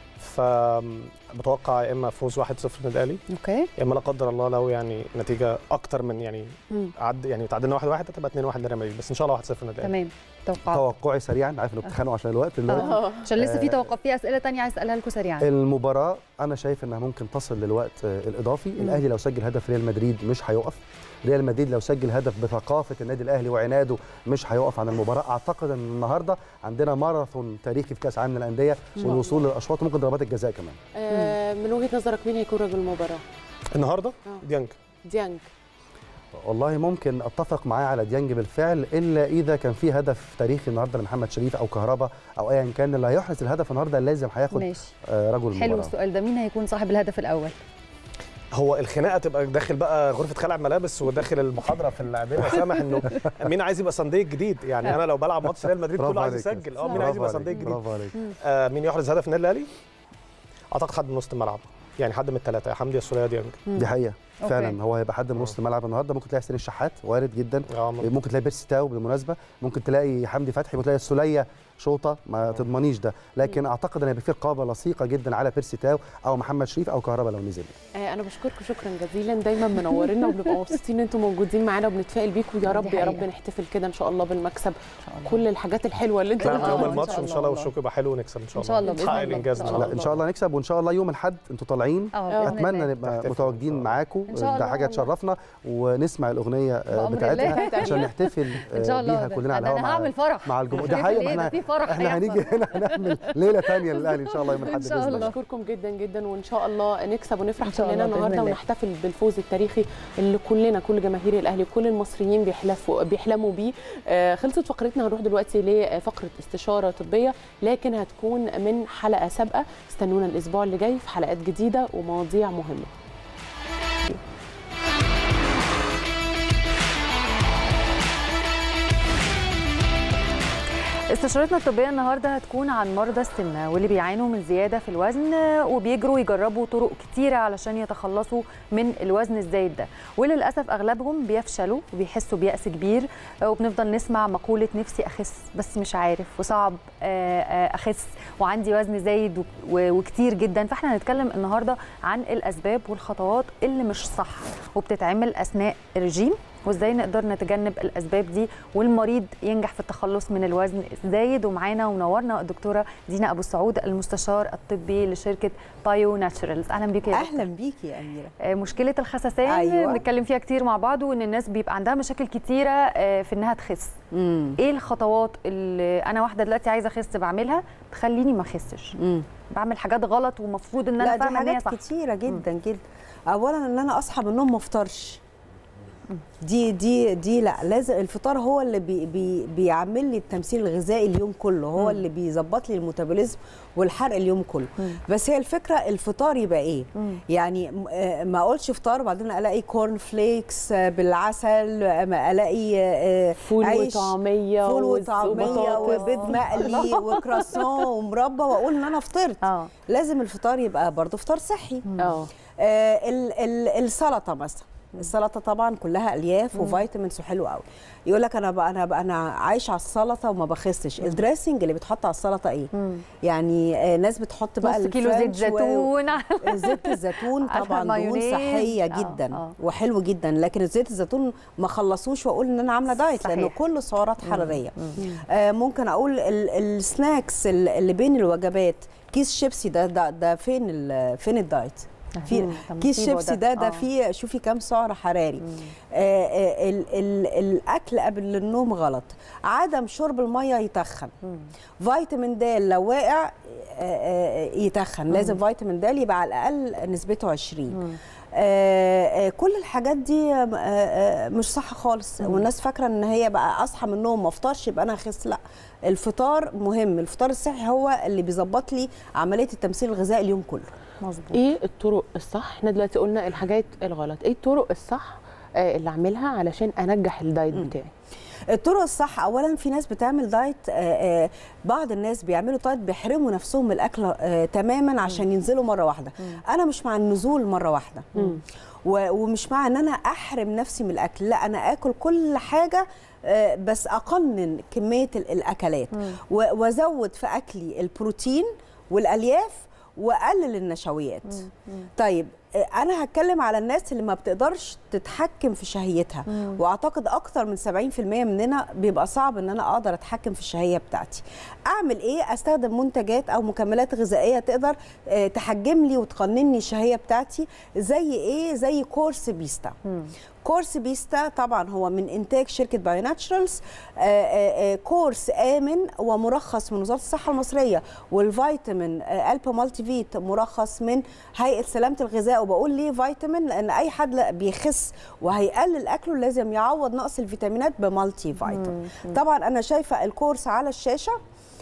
Speaker 3: فبتوقع يا اما فوز واحد صفر للنادي الاهلي،
Speaker 1: اوكي،
Speaker 3: يا اما لا قدر الله لو يعني نتيجه اكتر من يعني عد يعني تعادلنا واحد واحد هتبقى اتنين واحد لريال مدريد، بس ان شاء الله واحد صفر للنادي الاهلي.
Speaker 1: تمام. توقعات
Speaker 4: توقعي سريعا، عارف انكم بتتخانقوا عشان الوقت
Speaker 1: اللي عشان لسه في توقع في اسئله ثانيه عايز اسالها لكم سريعا.
Speaker 4: المباراه انا شايف انها ممكن تصل للوقت الاضافي. الاهلي لو سجل هدف ريال مدريد مش هيقف، ريال مدريد لو سجل هدف بثقافه النادي الاهلي وعناده مش هيقف عن المباراه. اعتقد ان النهارده عندنا ماراثون تاريخي في كاس العالم للانديه والوصول للاشواط، ممكن ضربات الجزاء كمان.
Speaker 2: آه من وجهه نظرك مين هيكون رجل المباراه
Speaker 3: النهارده؟ ديانج.
Speaker 2: ديانج
Speaker 4: والله ممكن اتفق معاه على ديانج بالفعل، الا اذا كان في هدف تاريخي النهارده لمحمد شريف او كهربا او ايا كان اللي هيحرز الهدف النهارده لازم هياخد آه رجل المباراه.
Speaker 1: حلو السؤال ده، مين هيكون صاحب الهدف الاول؟
Speaker 3: هو الخناقه تبقى داخل بقى غرفه خلع ملابس وداخل المحاضره في اللاعبين سامح انه مين عايز يبقى صندوق جديد. يعني انا لو بلعب ماتش ريال مدريد كله عايز يسجل، اه مين عايز يبقى صندوق جديد.
Speaker 4: برافو عليك.
Speaker 3: آه مين يحرز هدف النادي الاهلي؟ اعتقد حد من وسط الملعب، يعني حد من الثلاثه، يا حمدي يا سوليه يا ديانج.
Speaker 4: دي حقيقه فعلا، هو هيبقى حد من وسط الملعب النهارده. ممكن تلاقي حسين الشحات وارد جدا، ممكن تلاقي بيرسي تاو بالمناسبه، ممكن تلاقي حمدي فتحي، ممكن تلاقي السوليه شوطه، ما تضمنيش ده، لكن اعتقد ان هيبقى في رقابه لصيقه جدا على بيرسي تاو او محمد شريف او كهربا لو نزل.
Speaker 2: آه انا بشكركم شكرا جزيلا، دايما منورينا وبنبقى مبسوطين ان انتم موجودين معانا وبنتفائل بيكم. يا رب يا رب نحتفل كده ان شاء الله بالمكسب، كل الحاجات الحلوه اللي انتم
Speaker 3: يوم الماتش ان شاء الله والشوك يبقى حلو ونكسب ان شاء الله.
Speaker 1: ان شاء الله
Speaker 3: نحقق الانجاز ان شاء الله.
Speaker 4: ان شاء الله نكسب، وان شاء الله يوم الاحد انتوا طالعين، اتمنى نبقى متواجدين معاكم، ده حاجه تشرفنا، ونسمع الاغنيه بتاعتها عشان نحتفل بيها كلنا على الهواء.
Speaker 1: انا هعمل فرح
Speaker 4: مع الجمهور، ده حقيقي. احنا احنا هنيجي هنا هنعمل ليله ثانيه للاهلي ان شاء الله يوم الاحد باذن الله.
Speaker 2: بشكركم جدا جدا، وان شاء الله نكسب ونفرح كلنا النهارده ونحتفل بالفوز التاريخي اللي كلنا كل جماهير الاهلي وكل المصريين بيحلفوا بيحلموا بيه. آه خلصت فقرتنا، هنروح دلوقتي لفقره استشاره طبيه، لكن هتكون من حلقه سابقه. استنونا الاسبوع اللي جاي في حلقات جديده ومواضيع مهمه.
Speaker 1: استشارتنا الطبية النهاردة هتكون عن مرضى السمنة واللي بيعانوا من زيادة في الوزن وبيجروا يجربوا طرق كتيرة علشان يتخلصوا من الوزن الزايد ده، وللأسف أغلبهم بيفشلوا وبيحسوا بيأس كبير، وبنفضل نسمع مقولة نفسي أخس بس مش عارف وصعب أخس وعندي وزن زايد وكتير جدا. فاحنا هنتكلم النهاردة عن الأسباب والخطوات اللي مش صح وبتتعمل أثناء الرجيم، وازاي نقدر نتجنب الاسباب دي والمريض ينجح في التخلص من الوزن الزايد. ومعانا ومنورنا الدكتوره دينا ابو السعود، المستشار الطبي لشركه بايو ناتشورالز. اهلا بيكي يا
Speaker 9: دكتور. اهلا بيكي يا اميره.
Speaker 1: مشكله الخسسان أيوة. بنتكلم فيها كتير مع بعض، وان الناس بيبقى عندها مشاكل كتيره في انها تخس. مم. ايه الخطوات اللي انا واحده دلوقتي عايزه اخس بعملها تخليني ما اخسش؟ بعمل حاجات غلط ومفروض ان انا فاهمه ان هي صح.
Speaker 9: لا دي حاجات كتيره جدا جدا. اولا ان انا اصحى من النوم ما افطرش، دي دي دي لا، لازم الفطار هو اللي بي بي بيعمل لي التمثيل الغذائي اليوم كله، هو مم. اللي بيظبط لي الميتابوليزم والحرق اليوم كله. مم. بس هي الفكره الفطار يبقى ايه؟ مم. يعني ما اقولش فطار وبعدين الاقي كورن فليكس بالعسل، ما الاقي
Speaker 2: فول وطعميه
Speaker 9: فول وطعميه وبيض مقلي وكراسون ومربى واقول ان انا فطرت. أوه. لازم الفطار يبقى برضه فطار صحي. اه السلطه مثلا السلطه طبعا كلها الياف وفيتامينز وحلو قوي. يقول لك انا بقى انا بقى انا عايش على السلطه وما بخسش. الدريسنج اللي بتحط على السلطه ايه؟ مم. يعني آه ناس بتحط بقى
Speaker 1: نص كيلو زيت زيتون.
Speaker 9: زيت الزيتون طبعا دهون صحيه جدا آه آه. وحلو جدا، لكن زيت الزيتون ما خلصوش واقول ان انا عامله دايت لانه كله سعرات حراريه. آه ممكن اقول السناكس اللي بين الوجبات، كيس شيبسي ده ده, ده فين فين الدايت؟ في كيس شيبسي ده ده فيه شوفي كام سعر حراري. آه آه ال ال الاكل قبل النوم غلط، عدم شرب الميه يتخن. مم. فيتامين د لو واقع آه آه يتخن. مم. لازم فيتامين د يبقى على الاقل نسبته عشرين. آه آه كل الحاجات دي آه آه مش صح خالص. مم. والناس فاكره ان هي بقى اصحى من النوم ما افطرش يبقى انا اخس. لا، الفطار مهم. الفطار الصحي هو اللي بيظبط لي عمليه التمثيل الغذائي اليوم كله.
Speaker 2: مظبوط. ايه الطرق الصح؟ احنا دلوقتي قلنا الحاجات الغلط، ايه الطرق الصح آه اللي اعملها علشان انجح الدايت م. بتاعي؟
Speaker 9: الطرق الصح، اولا في ناس بتعمل دايت، آآ آآ بعض الناس بيعملوا دايت بيحرموا نفسهم من الاكل تماما عشان م. ينزلوا مره واحده. م. انا مش مع النزول مره واحده، م. ومش مع ان انا احرم نفسي من الاكل. لا، انا اكل كل حاجه بس اقنن كميه الاكلات وازود في اكلي البروتين والالياف واقلل النشويات. مم. طيب انا هتكلم على الناس اللي ما بتقدرش تتحكم في شهيتها. مم. واعتقد اكتر من سبعين في المية مننا بيبقى صعب ان انا اقدر اتحكم في الشهيه بتاعتي. اعمل ايه؟ استخدم منتجات او مكملات غذائيه تقدر تحجم لي وتقنني الشهيه بتاعتي. زي ايه؟ زي كورس بيستا. مم. كورس بيستا طبعا هو من انتاج شركه بايو ناتشرالز، كورس امن ومرخص من وزاره الصحه المصريه، والفيتامين البا مالتي فيت مرخص من هيئه سلامه الغذاء. وبقول ليه فيتامين؟ لان اي حد بيخس وهيقلل اكله لازم يعوض نقص الفيتامينات بمالتي فيتامين. طبعا انا شايفه الكورس على الشاشه.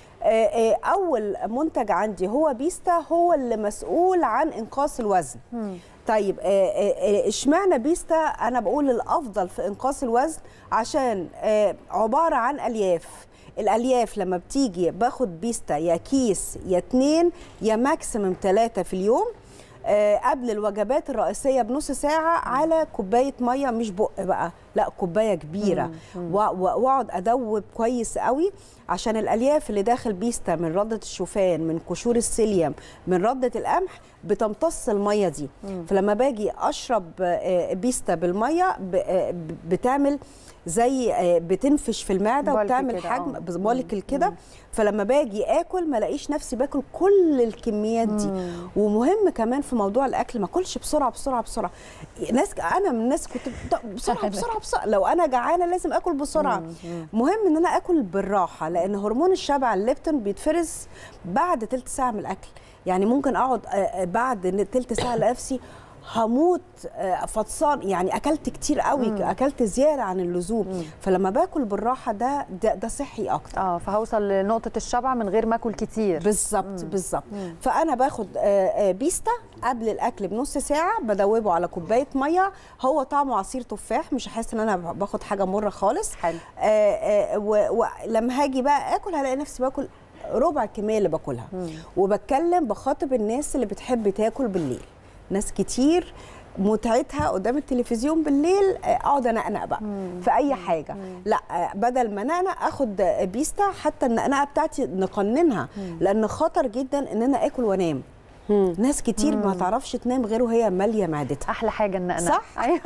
Speaker 9: اول منتج عندي هو بيستا، هو اللي مسؤول عن انقاص الوزن. مم. طيب اشمعنى بيستا؟ انا بقول الافضل في انقاص الوزن عشان عباره عن الياف. الالياف لما بتيجي باخد بيستا يا كيس يا اتنين يا ماكسيمم ثلاثه في اليوم قبل الوجبات الرئيسيه بنص ساعه على كوبايه ميه، مش بق بقى، لا كوبايه كبيره، واقعد ادوب كويس قوي عشان الالياف اللي داخل بيستا من رده الشوفان، من قشور السيليوم، من رده القمح بتمتص الميه دي. مم. فلما باجي اشرب بيستا بالميه بتعمل زي بتنفش في المعده وبتعمل حجم موليكول كده. فلما باجي اكل ما الاقيش نفسي باكل كل الكميات دي. مم. ومهم كمان في موضوع الاكل ما اكلش بسرعه بسرعه بسرعه. ناس انا من الناس كنت بسرعه بسرعه بسرعه، لو انا جعانه لازم اكل بسرعه. مم. مهم ان انا اكل بالراحه، لان هرمون الشبع الليبتين بيتفرز بعد تلت ساعه من الاكل. يعني ممكن اقعد بعد تلت ساعه لنفسي هموت فطسان، يعني اكلت كتير قوي. مم. اكلت زياده عن اللزوم. مم. فلما باكل بالراحه ده ده, ده صحي اكتر.
Speaker 1: اه فهوصل لنقطه الشبع من غير ما اكل كتير.
Speaker 9: بالظبط بالظبط. فانا باخد بيستا قبل الاكل بنص ساعه، بدوبه على كوبايه ميه. هو طعمه عصير تفاح، مش هحس ان انا باخد حاجه مره خالص.
Speaker 1: حلو.
Speaker 9: ولما هاجي بقى اكل هلاقي نفسي باكل ربع الكميه اللي باكلها. مم. وبتكلم بخاطب الناس اللي بتحب تاكل بالليل. ناس كتير متعتها قدام التلفزيون بالليل اقعد انقنق بقى مم. في اي حاجه. مم. لا، بدل ما انقنق اخد بيستا، حتى النقنقه بتاعتي نقننها. مم. لان خطر جدا ان انا اكل وانام. مم. ناس كتير مم. ما تعرفش تنام غير وهي ماليه معدتها.
Speaker 1: احلى حاجه النقنقه.
Speaker 9: صح. ايوه.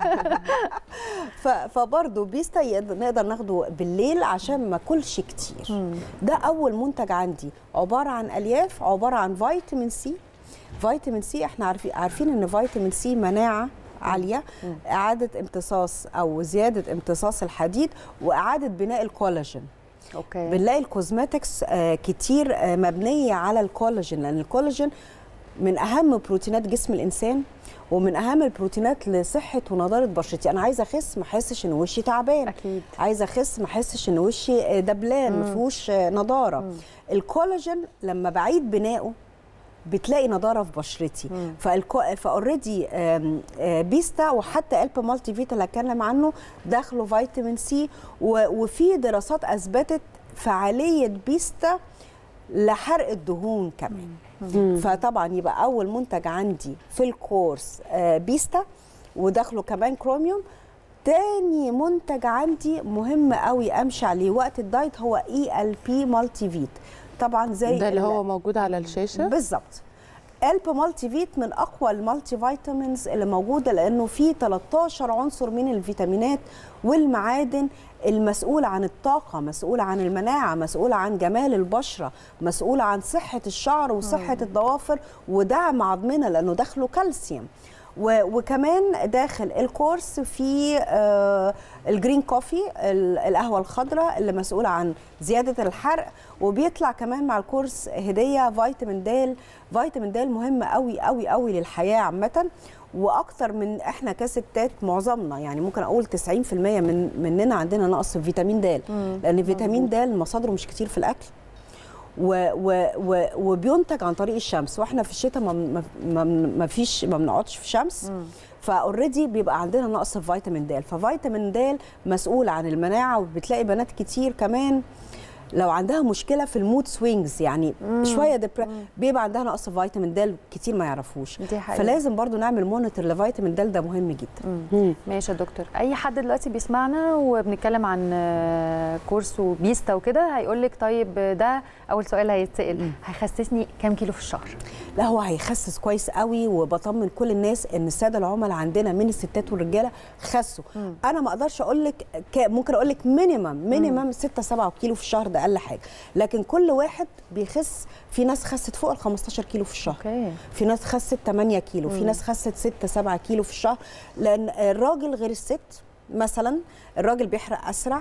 Speaker 9: فبرضه بيستا نقدر ناخده بالليل عشان ما اكلش كتير. مم. ده اول منتج عندي، عباره عن الياف، عباره عن فيتامين سي. فيتامين سي احنا عارفين عارفين ان فيتامين سي مناعه عاليه، مم. اعاده امتصاص او زياده امتصاص الحديد، واعاده بناء الكولاجين.
Speaker 1: اوكي.
Speaker 9: بنلاقي الكوزماتكس آه كتير آه مبنيه على الكولاجين، لان الكولاجين من اهم بروتينات جسم الانسان، ومن اهم البروتينات لصحه ونضاره بشرتي. انا عايزه اخس ما احسش ان وشي تعبان.
Speaker 1: اكيد.
Speaker 9: عايزه اخس ما احسش ان وشي دبلان ما فيهوش نضاره. مم. الكولاجين لما بعيد بنائه بتلاقي نضاره في بشرتي. فاوريدي بيستا وحتى البا مالتي فيت اللي هتكلم عنه داخله فيتامين سي، وفي دراسات اثبتت فعاليه بيستا لحرق الدهون كمان. مم. فطبعا يبقى اول منتج عندي في الكورس بيستا. وداخله كمان كروميوم. تاني منتج عندي مهم قوي امشي عليه وقت الدايت هو اي ال بي مالتي فيت. طبعا زي
Speaker 2: ده اللي هو موجود على الشاشه
Speaker 9: بالظبط. الب مالتي فيت من اقوى المالتي فيتامينز اللي موجوده، لانه فيه تلتاشر عنصر من الفيتامينات والمعادن المسؤوله عن الطاقه، مسؤوله عن المناعه، مسؤوله عن جمال البشره، مسؤوله عن صحه الشعر وصحه الضوافر ودعم عظمنا لانه داخله كالسيوم. وكمان داخل الكورس في آه الجرين كوفي، القهوه الخضراء اللي مسؤوله عن زياده الحرق، وبيطلع كمان مع الكورس هديه فيتامين د. فيتامين د مهم قوي قوي قوي للحياه عامه، واكتر من احنا كستات معظمنا يعني ممكن اقول تسعين في المية من مننا عندنا نقص في فيتامين د، لان فيتامين د مصادره مش كتير في الاكل و و و وبينتج عن طريق الشمس، واحنا في الشتاء ما ما ما فيش ما بنقعدش في شمس، فاوريدي بيبقى عندنا نقص في فيتامين د. ففيتامين د مسؤول عن المناعه، وبتلاقي بنات كتير كمان لو عندها مشكله في المود سوينجز يعني مم. شويه دبر... بيبقى عندها نقص فيتامين د كتير ما يعرفوش، فلازم برضو نعمل مونيتور لفيتامين د، ده مهم جدا.
Speaker 1: مم. ماشي يا دكتور. اي حد دلوقتي بيسمعنا وبنتكلم عن كورس وبيستا وكده هيقول لك طيب ده اول سؤال هيتسال، هيخسسني كام كيلو في الشهر؟
Speaker 9: لا هو هيخسس كويس قوي، وبطمن كل الناس ان الساده العملاء عندنا من الستات والرجاله خسوا. مم. انا ما اقدرش اقول لك ك... ممكن اقول لك مينيمم مينيمم ستة سبعة كيلو في الشهر، ده اقل حاجه، لكن كل واحد بيخس. في ناس خست فوق ال خمستاشر كيلو في الشهر، أوكي. في ناس خست تمانية كيلو، مم. في ناس خست ستة سبعة كيلو في الشهر، لان الراجل غير الست. مثلا الراجل بيحرق اسرع،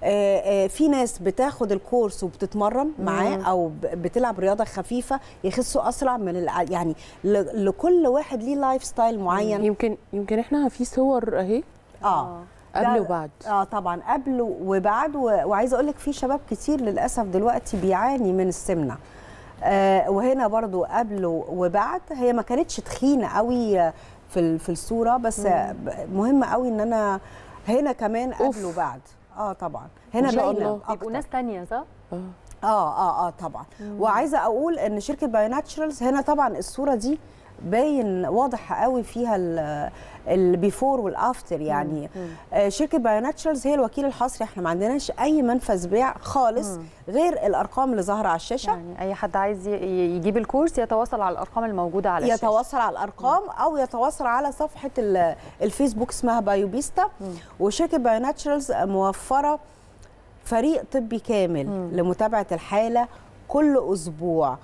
Speaker 9: في ناس بتاخد الكورس وبتتمرن معاه او بتلعب رياضه خفيفه يخسوا اسرع من الع... يعني لكل واحد ليه لايف ستايل معين.
Speaker 2: يمكن يمكن احنا في صور اهي
Speaker 9: اه
Speaker 2: قبل وبعد.
Speaker 9: اه طبعا قبل وبعد، وعايزه اقول لك في شباب كتير للاسف دلوقتي بيعاني من السمنه. آه وهنا برضو قبل وبعد. هي ما كانتش تخينه قوي في في الصوره، بس مهم قوي ان انا هنا كمان قبل وبعد. اه طبعا هنا باينه
Speaker 1: بيبقوا ناس ثانيه صح؟
Speaker 9: اه اه اه طبعا. مم. وعايزه اقول ان شركه بايو ناتشرالز هنا طبعا الصوره دي باين واضح قوي فيها البيفور والافتر يعني. مم. آه شركه بايو ناتشرالز هي الوكيل الحصري، احنا ما عندناش اي منفذ بيع خالص. مم. غير الارقام اللي ظاهره على الشاشه.
Speaker 1: يعني اي حد عايز يجيب الكورس يتواصل على الارقام الموجوده على الشاشه،
Speaker 9: يتواصل على الارقام. مم. او يتواصل على صفحه الفيسبوك اسمها بايو بيستا. مم. وشركه بايو ناتشرالز موفره فريق طبي كامل مم. لمتابعه الحاله كل اسبوع.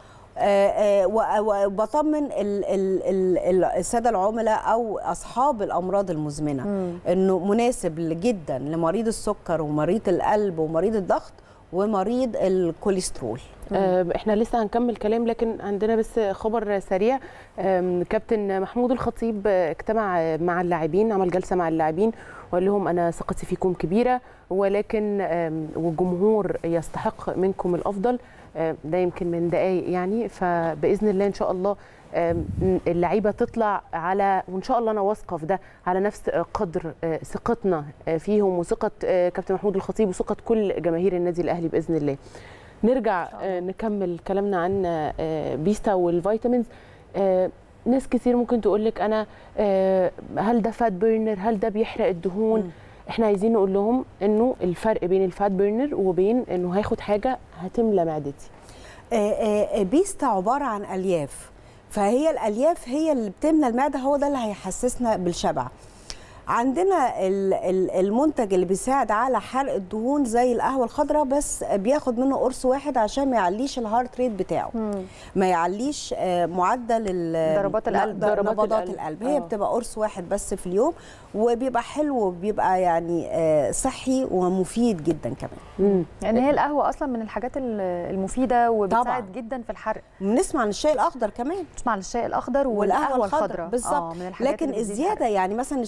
Speaker 9: وبطمن الساده العملاء او اصحاب الامراض المزمنه مم. انه مناسب جدا لمريض السكر ومريض القلب ومريض الضغط ومريض الكوليسترول.
Speaker 2: احنا لسه هنكمل كلام، لكن عندنا بس خبر سريع. كابتن محمود الخطيب اجتمع مع اللاعبين، عمل جلسه مع اللاعبين وقال لهم انا ثقتي فيكم كبيره، ولكن والجمهور يستحق منكم الافضل. ده يمكن من دقايق يعني، فباذن الله ان شاء الله اللعيبه تطلع على، وان شاء الله انا واثقه في ده، على نفس قدر ثقتنا فيهم وثقه كابتن محمود الخطيب وثقه كل جماهير النادي الاهلي باذن الله. نرجع نكمل كلامنا عن بيستا والفيتامينز. ناس كتير ممكن تقول لك انا هل ده فات بيرنر، هل ده بيحرق الدهون؟ م. احنا عايزين نقول لهم انه الفرق بين الفات بيرنر وبين انه هاخد حاجه هتملى معدتي.
Speaker 9: بيستا عباره عن الياف، فهي الالياف هي اللي بتملى المعده، هو ده اللي هيحسسنا بالشبع. عندنا المنتج اللي بيساعد على حرق الدهون زي القهوه الخضراء، بس بياخد منه قرص واحد عشان ما يعليش الهارت ريت بتاعه، مم. ما يعليش معدل
Speaker 1: ضربات القلب،
Speaker 9: نبضات القلب. هي أوه. بتبقى قرص واحد بس في اليوم، وبيبقى حلو وبيبقى يعني صحي ومفيد جدا كمان.
Speaker 1: مم. يعني هي القهوه اصلا من الحاجات المفيده وبتساعد طبعا جدا في الحرق.
Speaker 9: بنسمع عن الشاي الاخضر كمان،
Speaker 1: بنسمع عن الشاي الاخضر والقهوه الخضراء
Speaker 9: بالظبط. لكن الزياده يعني مثلا الشاي الاخضر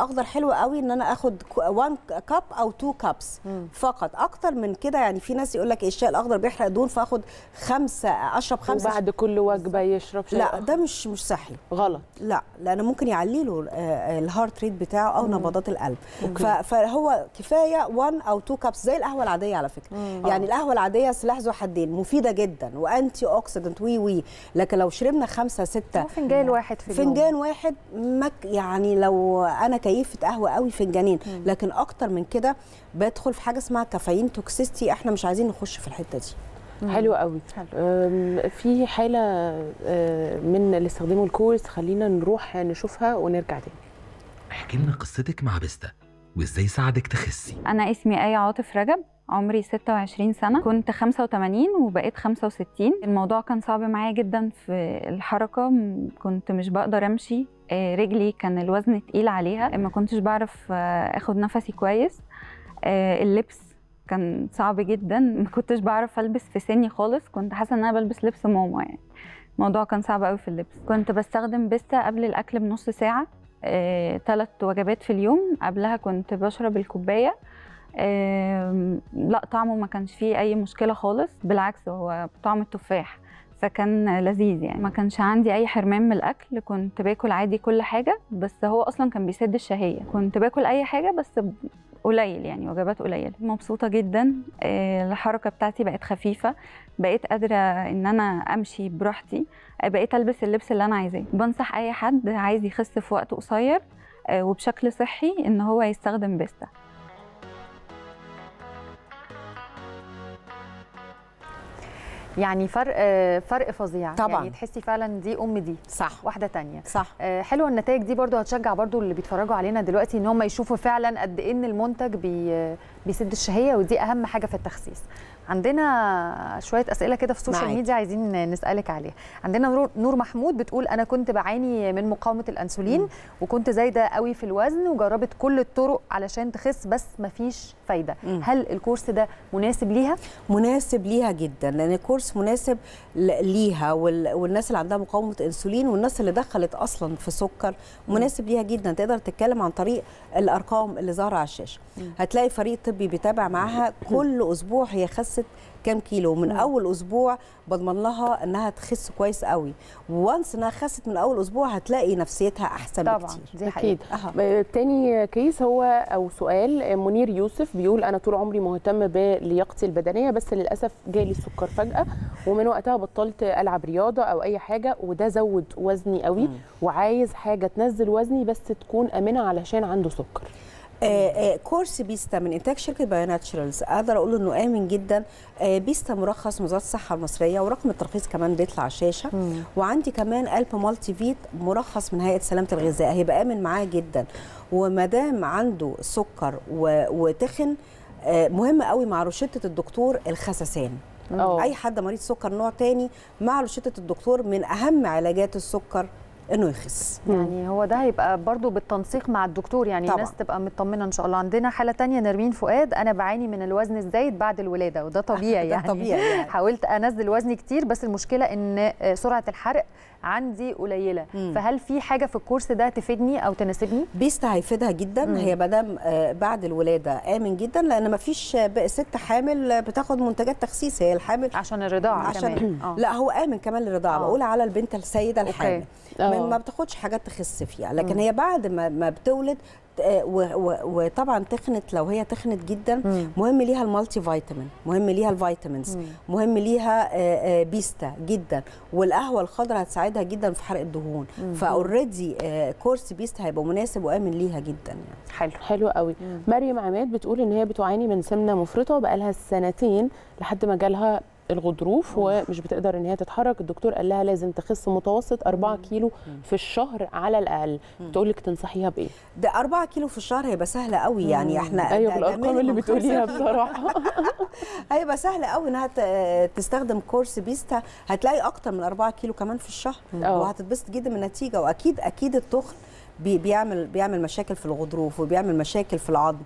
Speaker 9: الاخضر حلو قوي ان انا اخد واحد كاب او اتنين كابس فقط. اكتر من كده يعني في ناس يقول لك الشاي الاخضر بيحرق دهون فاخد خمسه، اشرب خمسه
Speaker 2: وبعد كل وجبه يشرب شاي
Speaker 9: لا ده مش مش صحي
Speaker 2: غلط.
Speaker 9: لا لانه ممكن يعلي له الهارت ريت بتاعه او نبضات القلب. فهو كفايه واحد او اتنين كابس زي القهوه العاديه على فكره. مم. يعني القهوه العاديه سلاح ذو حدين، مفيده جدا وانتي اوكسيدنت وي وي، لكن لو شربنا خمسه سته
Speaker 1: فنجان واحد في اليوم،
Speaker 9: فنجان واحد مك يعني لو انا كيفه قهوه قوي فنجانين. مم. لكن اكتر من كده بدخل في حاجه اسمها كافيين توكسيستي، احنا مش عايزين نخش في الحته دي.
Speaker 2: حلو قوي. في حاله من اللي استخدموا الكورس، خلينا نروح نشوفها ونرجع تاني.
Speaker 10: احكي لنا قصتك مع بيستا وازاي ساعدك تخسي.
Speaker 11: انا اسمي آية عاطف رجب، عمري ستة وعشرين سنة، كنت خمسة وتمانين وبقيت خمسة وستين. الموضوع كان صعب معايا جدا في الحركة، كنت مش بقدر امشي، رجلي كان الوزن تقيل عليها، ما كنتش بعرف اخد نفسي كويس، اللبس كان صعب جدا، ما كنتش بعرف البس في سني خالص، كنت حاسة ان انا بلبس لبس ماما. يعني الموضوع كان صعب قوي في اللبس. كنت بستخدم بيستا قبل الاكل بنص ساعة، ثلاث وجبات في اليوم، قبلها كنت بشرب الكوباية. لا طعمه ما كانش فيه اي مشكله خالص، بالعكس هو طعم التفاح، فكان لذيذ. يعني ما كانش عندي اي حرمان من الاكل، كنت باكل عادي كل حاجه، بس هو اصلا كان بيسد الشهيه، كنت باكل اي حاجه بس قليل، يعني وجبات قليله. مبسوطه جدا، الحركه بتاعتي بقت خفيفه، بقيت قادره ان انا امشي براحتي، بقيت البس اللبس اللي انا عايزاه. بنصح اي حد عايز يخس في وقت قصير وبشكل صحي ان هو يستخدم بيستا.
Speaker 1: يعني فرق فرق فظيع
Speaker 9: طبعا.
Speaker 1: يعني تحسي فعلا دي ام دي
Speaker 9: صح
Speaker 1: واحده تانية
Speaker 9: صح.
Speaker 1: حلوه النتائج دي برضو، هتشجع برضو اللي بيتفرجوا علينا دلوقتي ان هم يشوفوا فعلا قد ايه ان المنتج بي بيسد الشهيه، ودي اهم حاجه في التخسيس. عندنا شويه اسئله كده في السوشيال ميديا عايزين نسالك عليها. عندنا نور محمود بتقول انا كنت بعاني من مقاومه الانسولين، م. وكنت زايده قوي في الوزن، وجربت كل الطرق علشان تخس بس مفيش فايده. م. هل الكورس ده مناسب ليها؟
Speaker 9: مناسب ليها جدا، لان الكورس مناسب ليها والناس اللي عندها مقاومه انسولين والناس اللي دخلت اصلا في سكر، مناسب ليها جدا. تقدر تتكلم عن طريق الارقام اللي ظاهره على الشاشه. م. هتلاقي فريق طبي بيتابع معاها كل اسبوع هي خست كام كيلو، من اول اسبوع بضمن لها انها تخس كويس قوي، وانس انها خست من اول اسبوع هتلاقي نفسيتها احسن
Speaker 1: طبعا
Speaker 9: بكتير.
Speaker 1: دي
Speaker 2: اكيد. أه. تاني كيس هو او سؤال منير يوسف بيقول انا طول عمري مهتم بلياقتي البدنيه، بس للاسف جالي السكر فجاه، ومن وقتها بطلت العب رياضه او اي حاجه، وده زود وزني قوي. م. وعايز حاجه تنزل وزني بس تكون امنه علشان عنده سكر.
Speaker 9: آه آه كورس بيستا من انتاج شركه بايو ناتشرالز، اقدر اقول انه امن جدا. آه بيستا مرخص من وزاره الصحه المصريه، ورقم الترخيص كمان بيطلع على الشاشه. مم. وعندي كمان قلب مالتي فيت مرخص من هيئه سلامه الغذاء، هيبقى امن معاه جدا. وما دام عنده سكر وتخن، آه مهم قوي مع روشته الدكتور الخسسان. أوه. اي حد مريض سكر نوع تاني مع روشته الدكتور من اهم علاجات السكر انه يخس.
Speaker 1: يعني هو ده هيبقى برضو بالتنسيق مع الدكتور، يعني طبعا. الناس تبقى مطمنه ان شاء الله. عندنا حاله تانية نرمين فؤاد، انا بعاني من الوزن الزايد بعد الولاده، وده طبيعي
Speaker 9: ده
Speaker 1: يعني
Speaker 9: طبيعي يعني.
Speaker 1: حاولت انزل وزني كتير، بس المشكله ان سرعه الحرق عندي قليله. مم. فهل في حاجه في الكورس ده تفيدني او تناسبني؟
Speaker 9: بيستا هيفيدها جدا. مم. هي مدام بعد الولاده امن جدا، لان ما فيش ست حامل بتاخد منتجات تخسيس، هي الحامل
Speaker 1: عشان الرضاعه
Speaker 9: عشان
Speaker 1: كمان.
Speaker 9: آه. لا هو امن كمان للرضاعه. آه. بقول على البنت السيده الحامل ما بتاخدش حاجات تخس فيها، لكن مم. هي بعد ما, ما بتولد وطبعا تخنت، لو هي تخنت جدا مم. مهم ليها المالتي فيتامين، مهم ليها الفيتامينز، مم. مهم ليها بيستا جدا، والقهوه الخضراء هتساعدها جدا في حرق الدهون. فاوريدي كورس بيستا هيبقى مناسب وامن ليها جدا يعني.
Speaker 2: حلو حلو قوي. مم. مريم عماد بتقول ان هي بتعاني من سمنه مفرطه بقالها سنتين لحد ما جالها الغضروف ومش بتقدر ان هي تتحرك. الدكتور قال لها لازم تخس متوسط أربعة كيلو في الشهر على الاقل. بتقول لك تنصحيها بايه؟
Speaker 9: ده أربعة كيلو في الشهر هيبقى سهله قوي يعني. احنا
Speaker 2: ايوه بالارقام اللي بتقوليها بصراحه
Speaker 9: هيبقى سهل قوي انها تستخدم كورس بيستا، هتلاقي اكتر من أربعة كيلو كمان في الشهر. أوه. وهتتبسط جدا من النتيجه. واكيد اكيد التخن بي بيعمل بيعمل مشاكل في الغضروف وبيعمل مشاكل في العظم.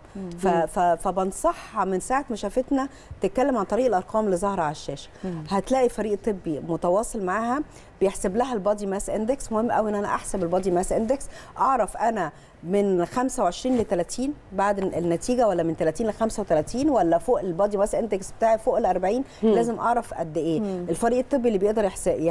Speaker 9: فبنصحها من ساعه ما شافتنا تتكلم عن طريق الارقام اللي ظاهره على الشاشه. مم. هتلاقي فريق طبي متواصل معاها بيحسب لها البادي ماس اندكس. مهم قوي ان انا احسب البادي ماس اندكس، اعرف انا من خمسة وعشرين ل ثلاثين بعد النتيجه، ولا من ثلاثين ل خمسة وثلاثين، ولا فوق البادي ماس اندكس بتاعي فوق ال أربعين. مم. لازم اعرف قد ايه. مم. الفريق الطبي اللي بيقدر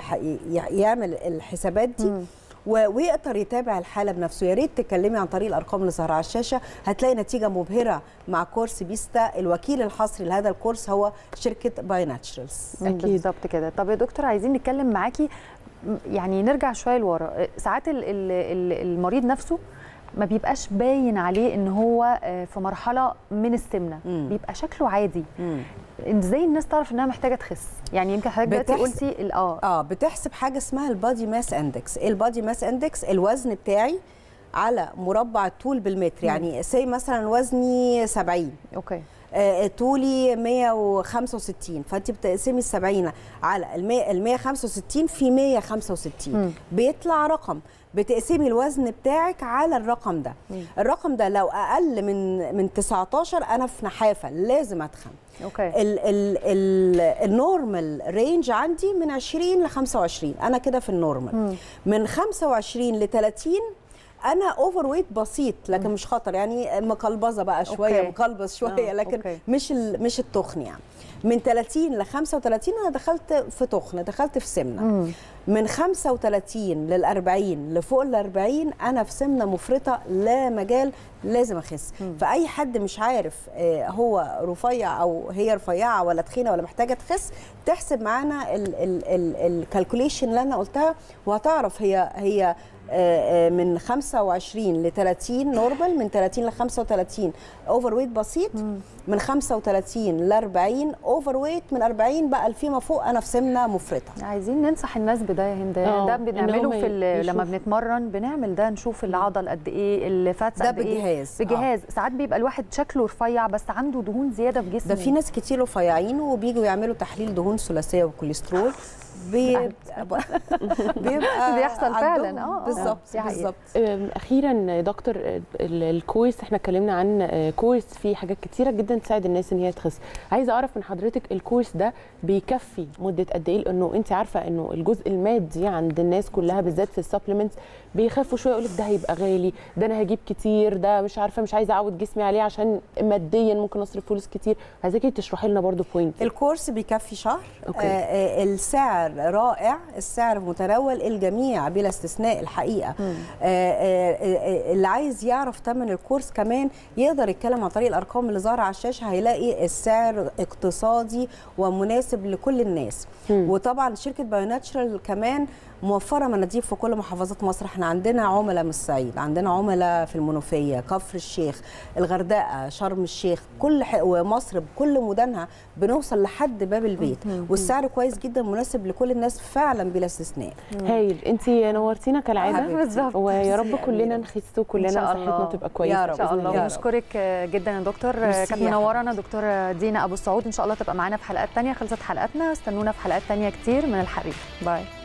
Speaker 9: يعمل الحسابات دي مم. ويقدر يتابع الحاله بنفسه. يا ريت تتكلمي عن طريق الارقام اللي ظاهره على الشاشه، هتلاقي نتيجه مبهره مع كورس بيستا. الوكيل الحصري لهذا الكورس هو شركه باي ناتشرالز.
Speaker 1: اكيد بالظبط كده. طب يا دكتور عايزين نتكلم معاكي، يعني نرجع شويه لورا. ساعات المريض نفسه ما بيبقاش باين عليه ان هو في مرحله من السمنه، مم. بيبقى شكله عادي. مم. ازاي الناس تعرف انها محتاجه تخس؟ يعني يمكن حضرتك دلوقتي قلتي اه
Speaker 9: اه بتحسب حاجه اسمها البادي ماس اندكس. ايه البادي ماس اندكس؟ الوزن بتاعي على مربع الطول بالمتر. يعني سي مثلا وزني سبعين،
Speaker 1: اوكي،
Speaker 9: آه طولي مية وخمسة وستين، فانت بتقسمي ال سبعين على ال مية وخمسة وستين في مية وخمسة وستين، مم. بيطلع رقم. بتقسمي الوزن بتاعك على الرقم ده. مم. الرقم ده لو اقل من من تسعتاشر انا في نحافه، لازم اتخن.
Speaker 1: اوكي.
Speaker 9: ال ال ال النورمال رينج عندي من عشرين ل خمسة وعشرين، انا كده في النورمال. مم. من خمسة وعشرين ل ثلاثين انا اوفر ويت بسيط لكن مم. مش خطر، يعني مقلبظه بقى شويه، أوكي. مقلبظ شويه، آه. لكن أوكي. مش مش التخن. يعني من ثلاثين ل خمسة وثلاثين انا دخلت في تخن، دخلت في سمنه. مم. من خمسة وثلاثين لل أربعين لفوق ال أربعين انا في سمنه مفرطه، لا مجال، لازم اخس. مم. فاي حد مش عارف هو رفيع او هي رفيعه ولا تخينه ولا محتاجه تخس، تحسب معانا الكالكوليشن اللي انا قلتها، وهتعرف هي هي من خمسة وعشرين ل ثلاثين نورمال، من ثلاثين ل خمسة وثلاثين اوفر ويت بسيط، مم. من خمسة وثلاثين ل أربعين اوفر ويت، من أربعين بقى لفيما فوق انا في سمنه مفرطه.
Speaker 1: عايزين ننصح الناس بده يا هند، ده بنعمله في لما بنتمرن، بنعمل ده، نشوف العضل قد ايه، الفاتس قد ايه،
Speaker 9: بجهاز
Speaker 1: بجهاز. آه. ساعات بيبقى الواحد شكله رفيع بس عنده دهون زياده في جسمه.
Speaker 9: ده في ناس كتير رفيعين وبييجوا يعملوا تحليل دهون ثلاثيه وكوليسترول، بيبقى
Speaker 1: بيبقى بيحصل فعلا. اه
Speaker 9: بالظبط بالظبط.
Speaker 2: اخيرا دكتور، الكورس احنا اتكلمنا عن كورس فيه حاجات كتيره جدا تساعد الناس ان هي تخس. عايزه اعرف من حضرتك الكورس ده بيكفي مده قد ايه؟ لانه انت عارفه انه الجزء المادي عند الناس كلها بالذات في السبلمنتس بيخافوا شويه، يقول لك ده هيبقى غالي، ده انا هجيب كتير، ده مش عارفه مش عايزه اعود جسمي عليه عشان ماديا ممكن اصرف فلوس كتير. عايزاكي تشرحي لنا برده بوينت.
Speaker 9: الكورس بيكفي شهر. أوكي. آه السعر رائع، السعر متناول الجميع بلا استثناء الحقيقه. آه آه اللي عايز يعرف ثمن الكورس كمان يقدر يتكلم عن طريق الارقام اللي ظاهره على الشاشه، هيلاقي السعر اقتصادي ومناسب لكل الناس. مم. وطبعا شركه باي ناتشرال كمان موفره مناديب في كل محافظات مصر. احنا عندنا عملاء من الصعيد، عندنا عملاء في المنوفيه، كفر الشيخ، الغردقه، شرم الشيخ، كل ومصر بكل مدنها بنوصل لحد باب البيت. والسعر كويس جدا، مناسب لكل الناس فعلا بلا استثناء.
Speaker 2: هايل، انت نورتينا كالعاده،
Speaker 1: بالظبط،
Speaker 2: ويا رب كلنا نخس وكلنا صحتنا تبقى كويسه
Speaker 1: يا رب. ان شاء الله. ونشكرك جدا يا دكتور، كانت منورانا دكتور دينا ابو السعود. ان شاء الله تبقى معانا في حلقات ثانيه. خلصت حلقتنا، استنونا في حلقات ثانيه كتير من الحريق. باي.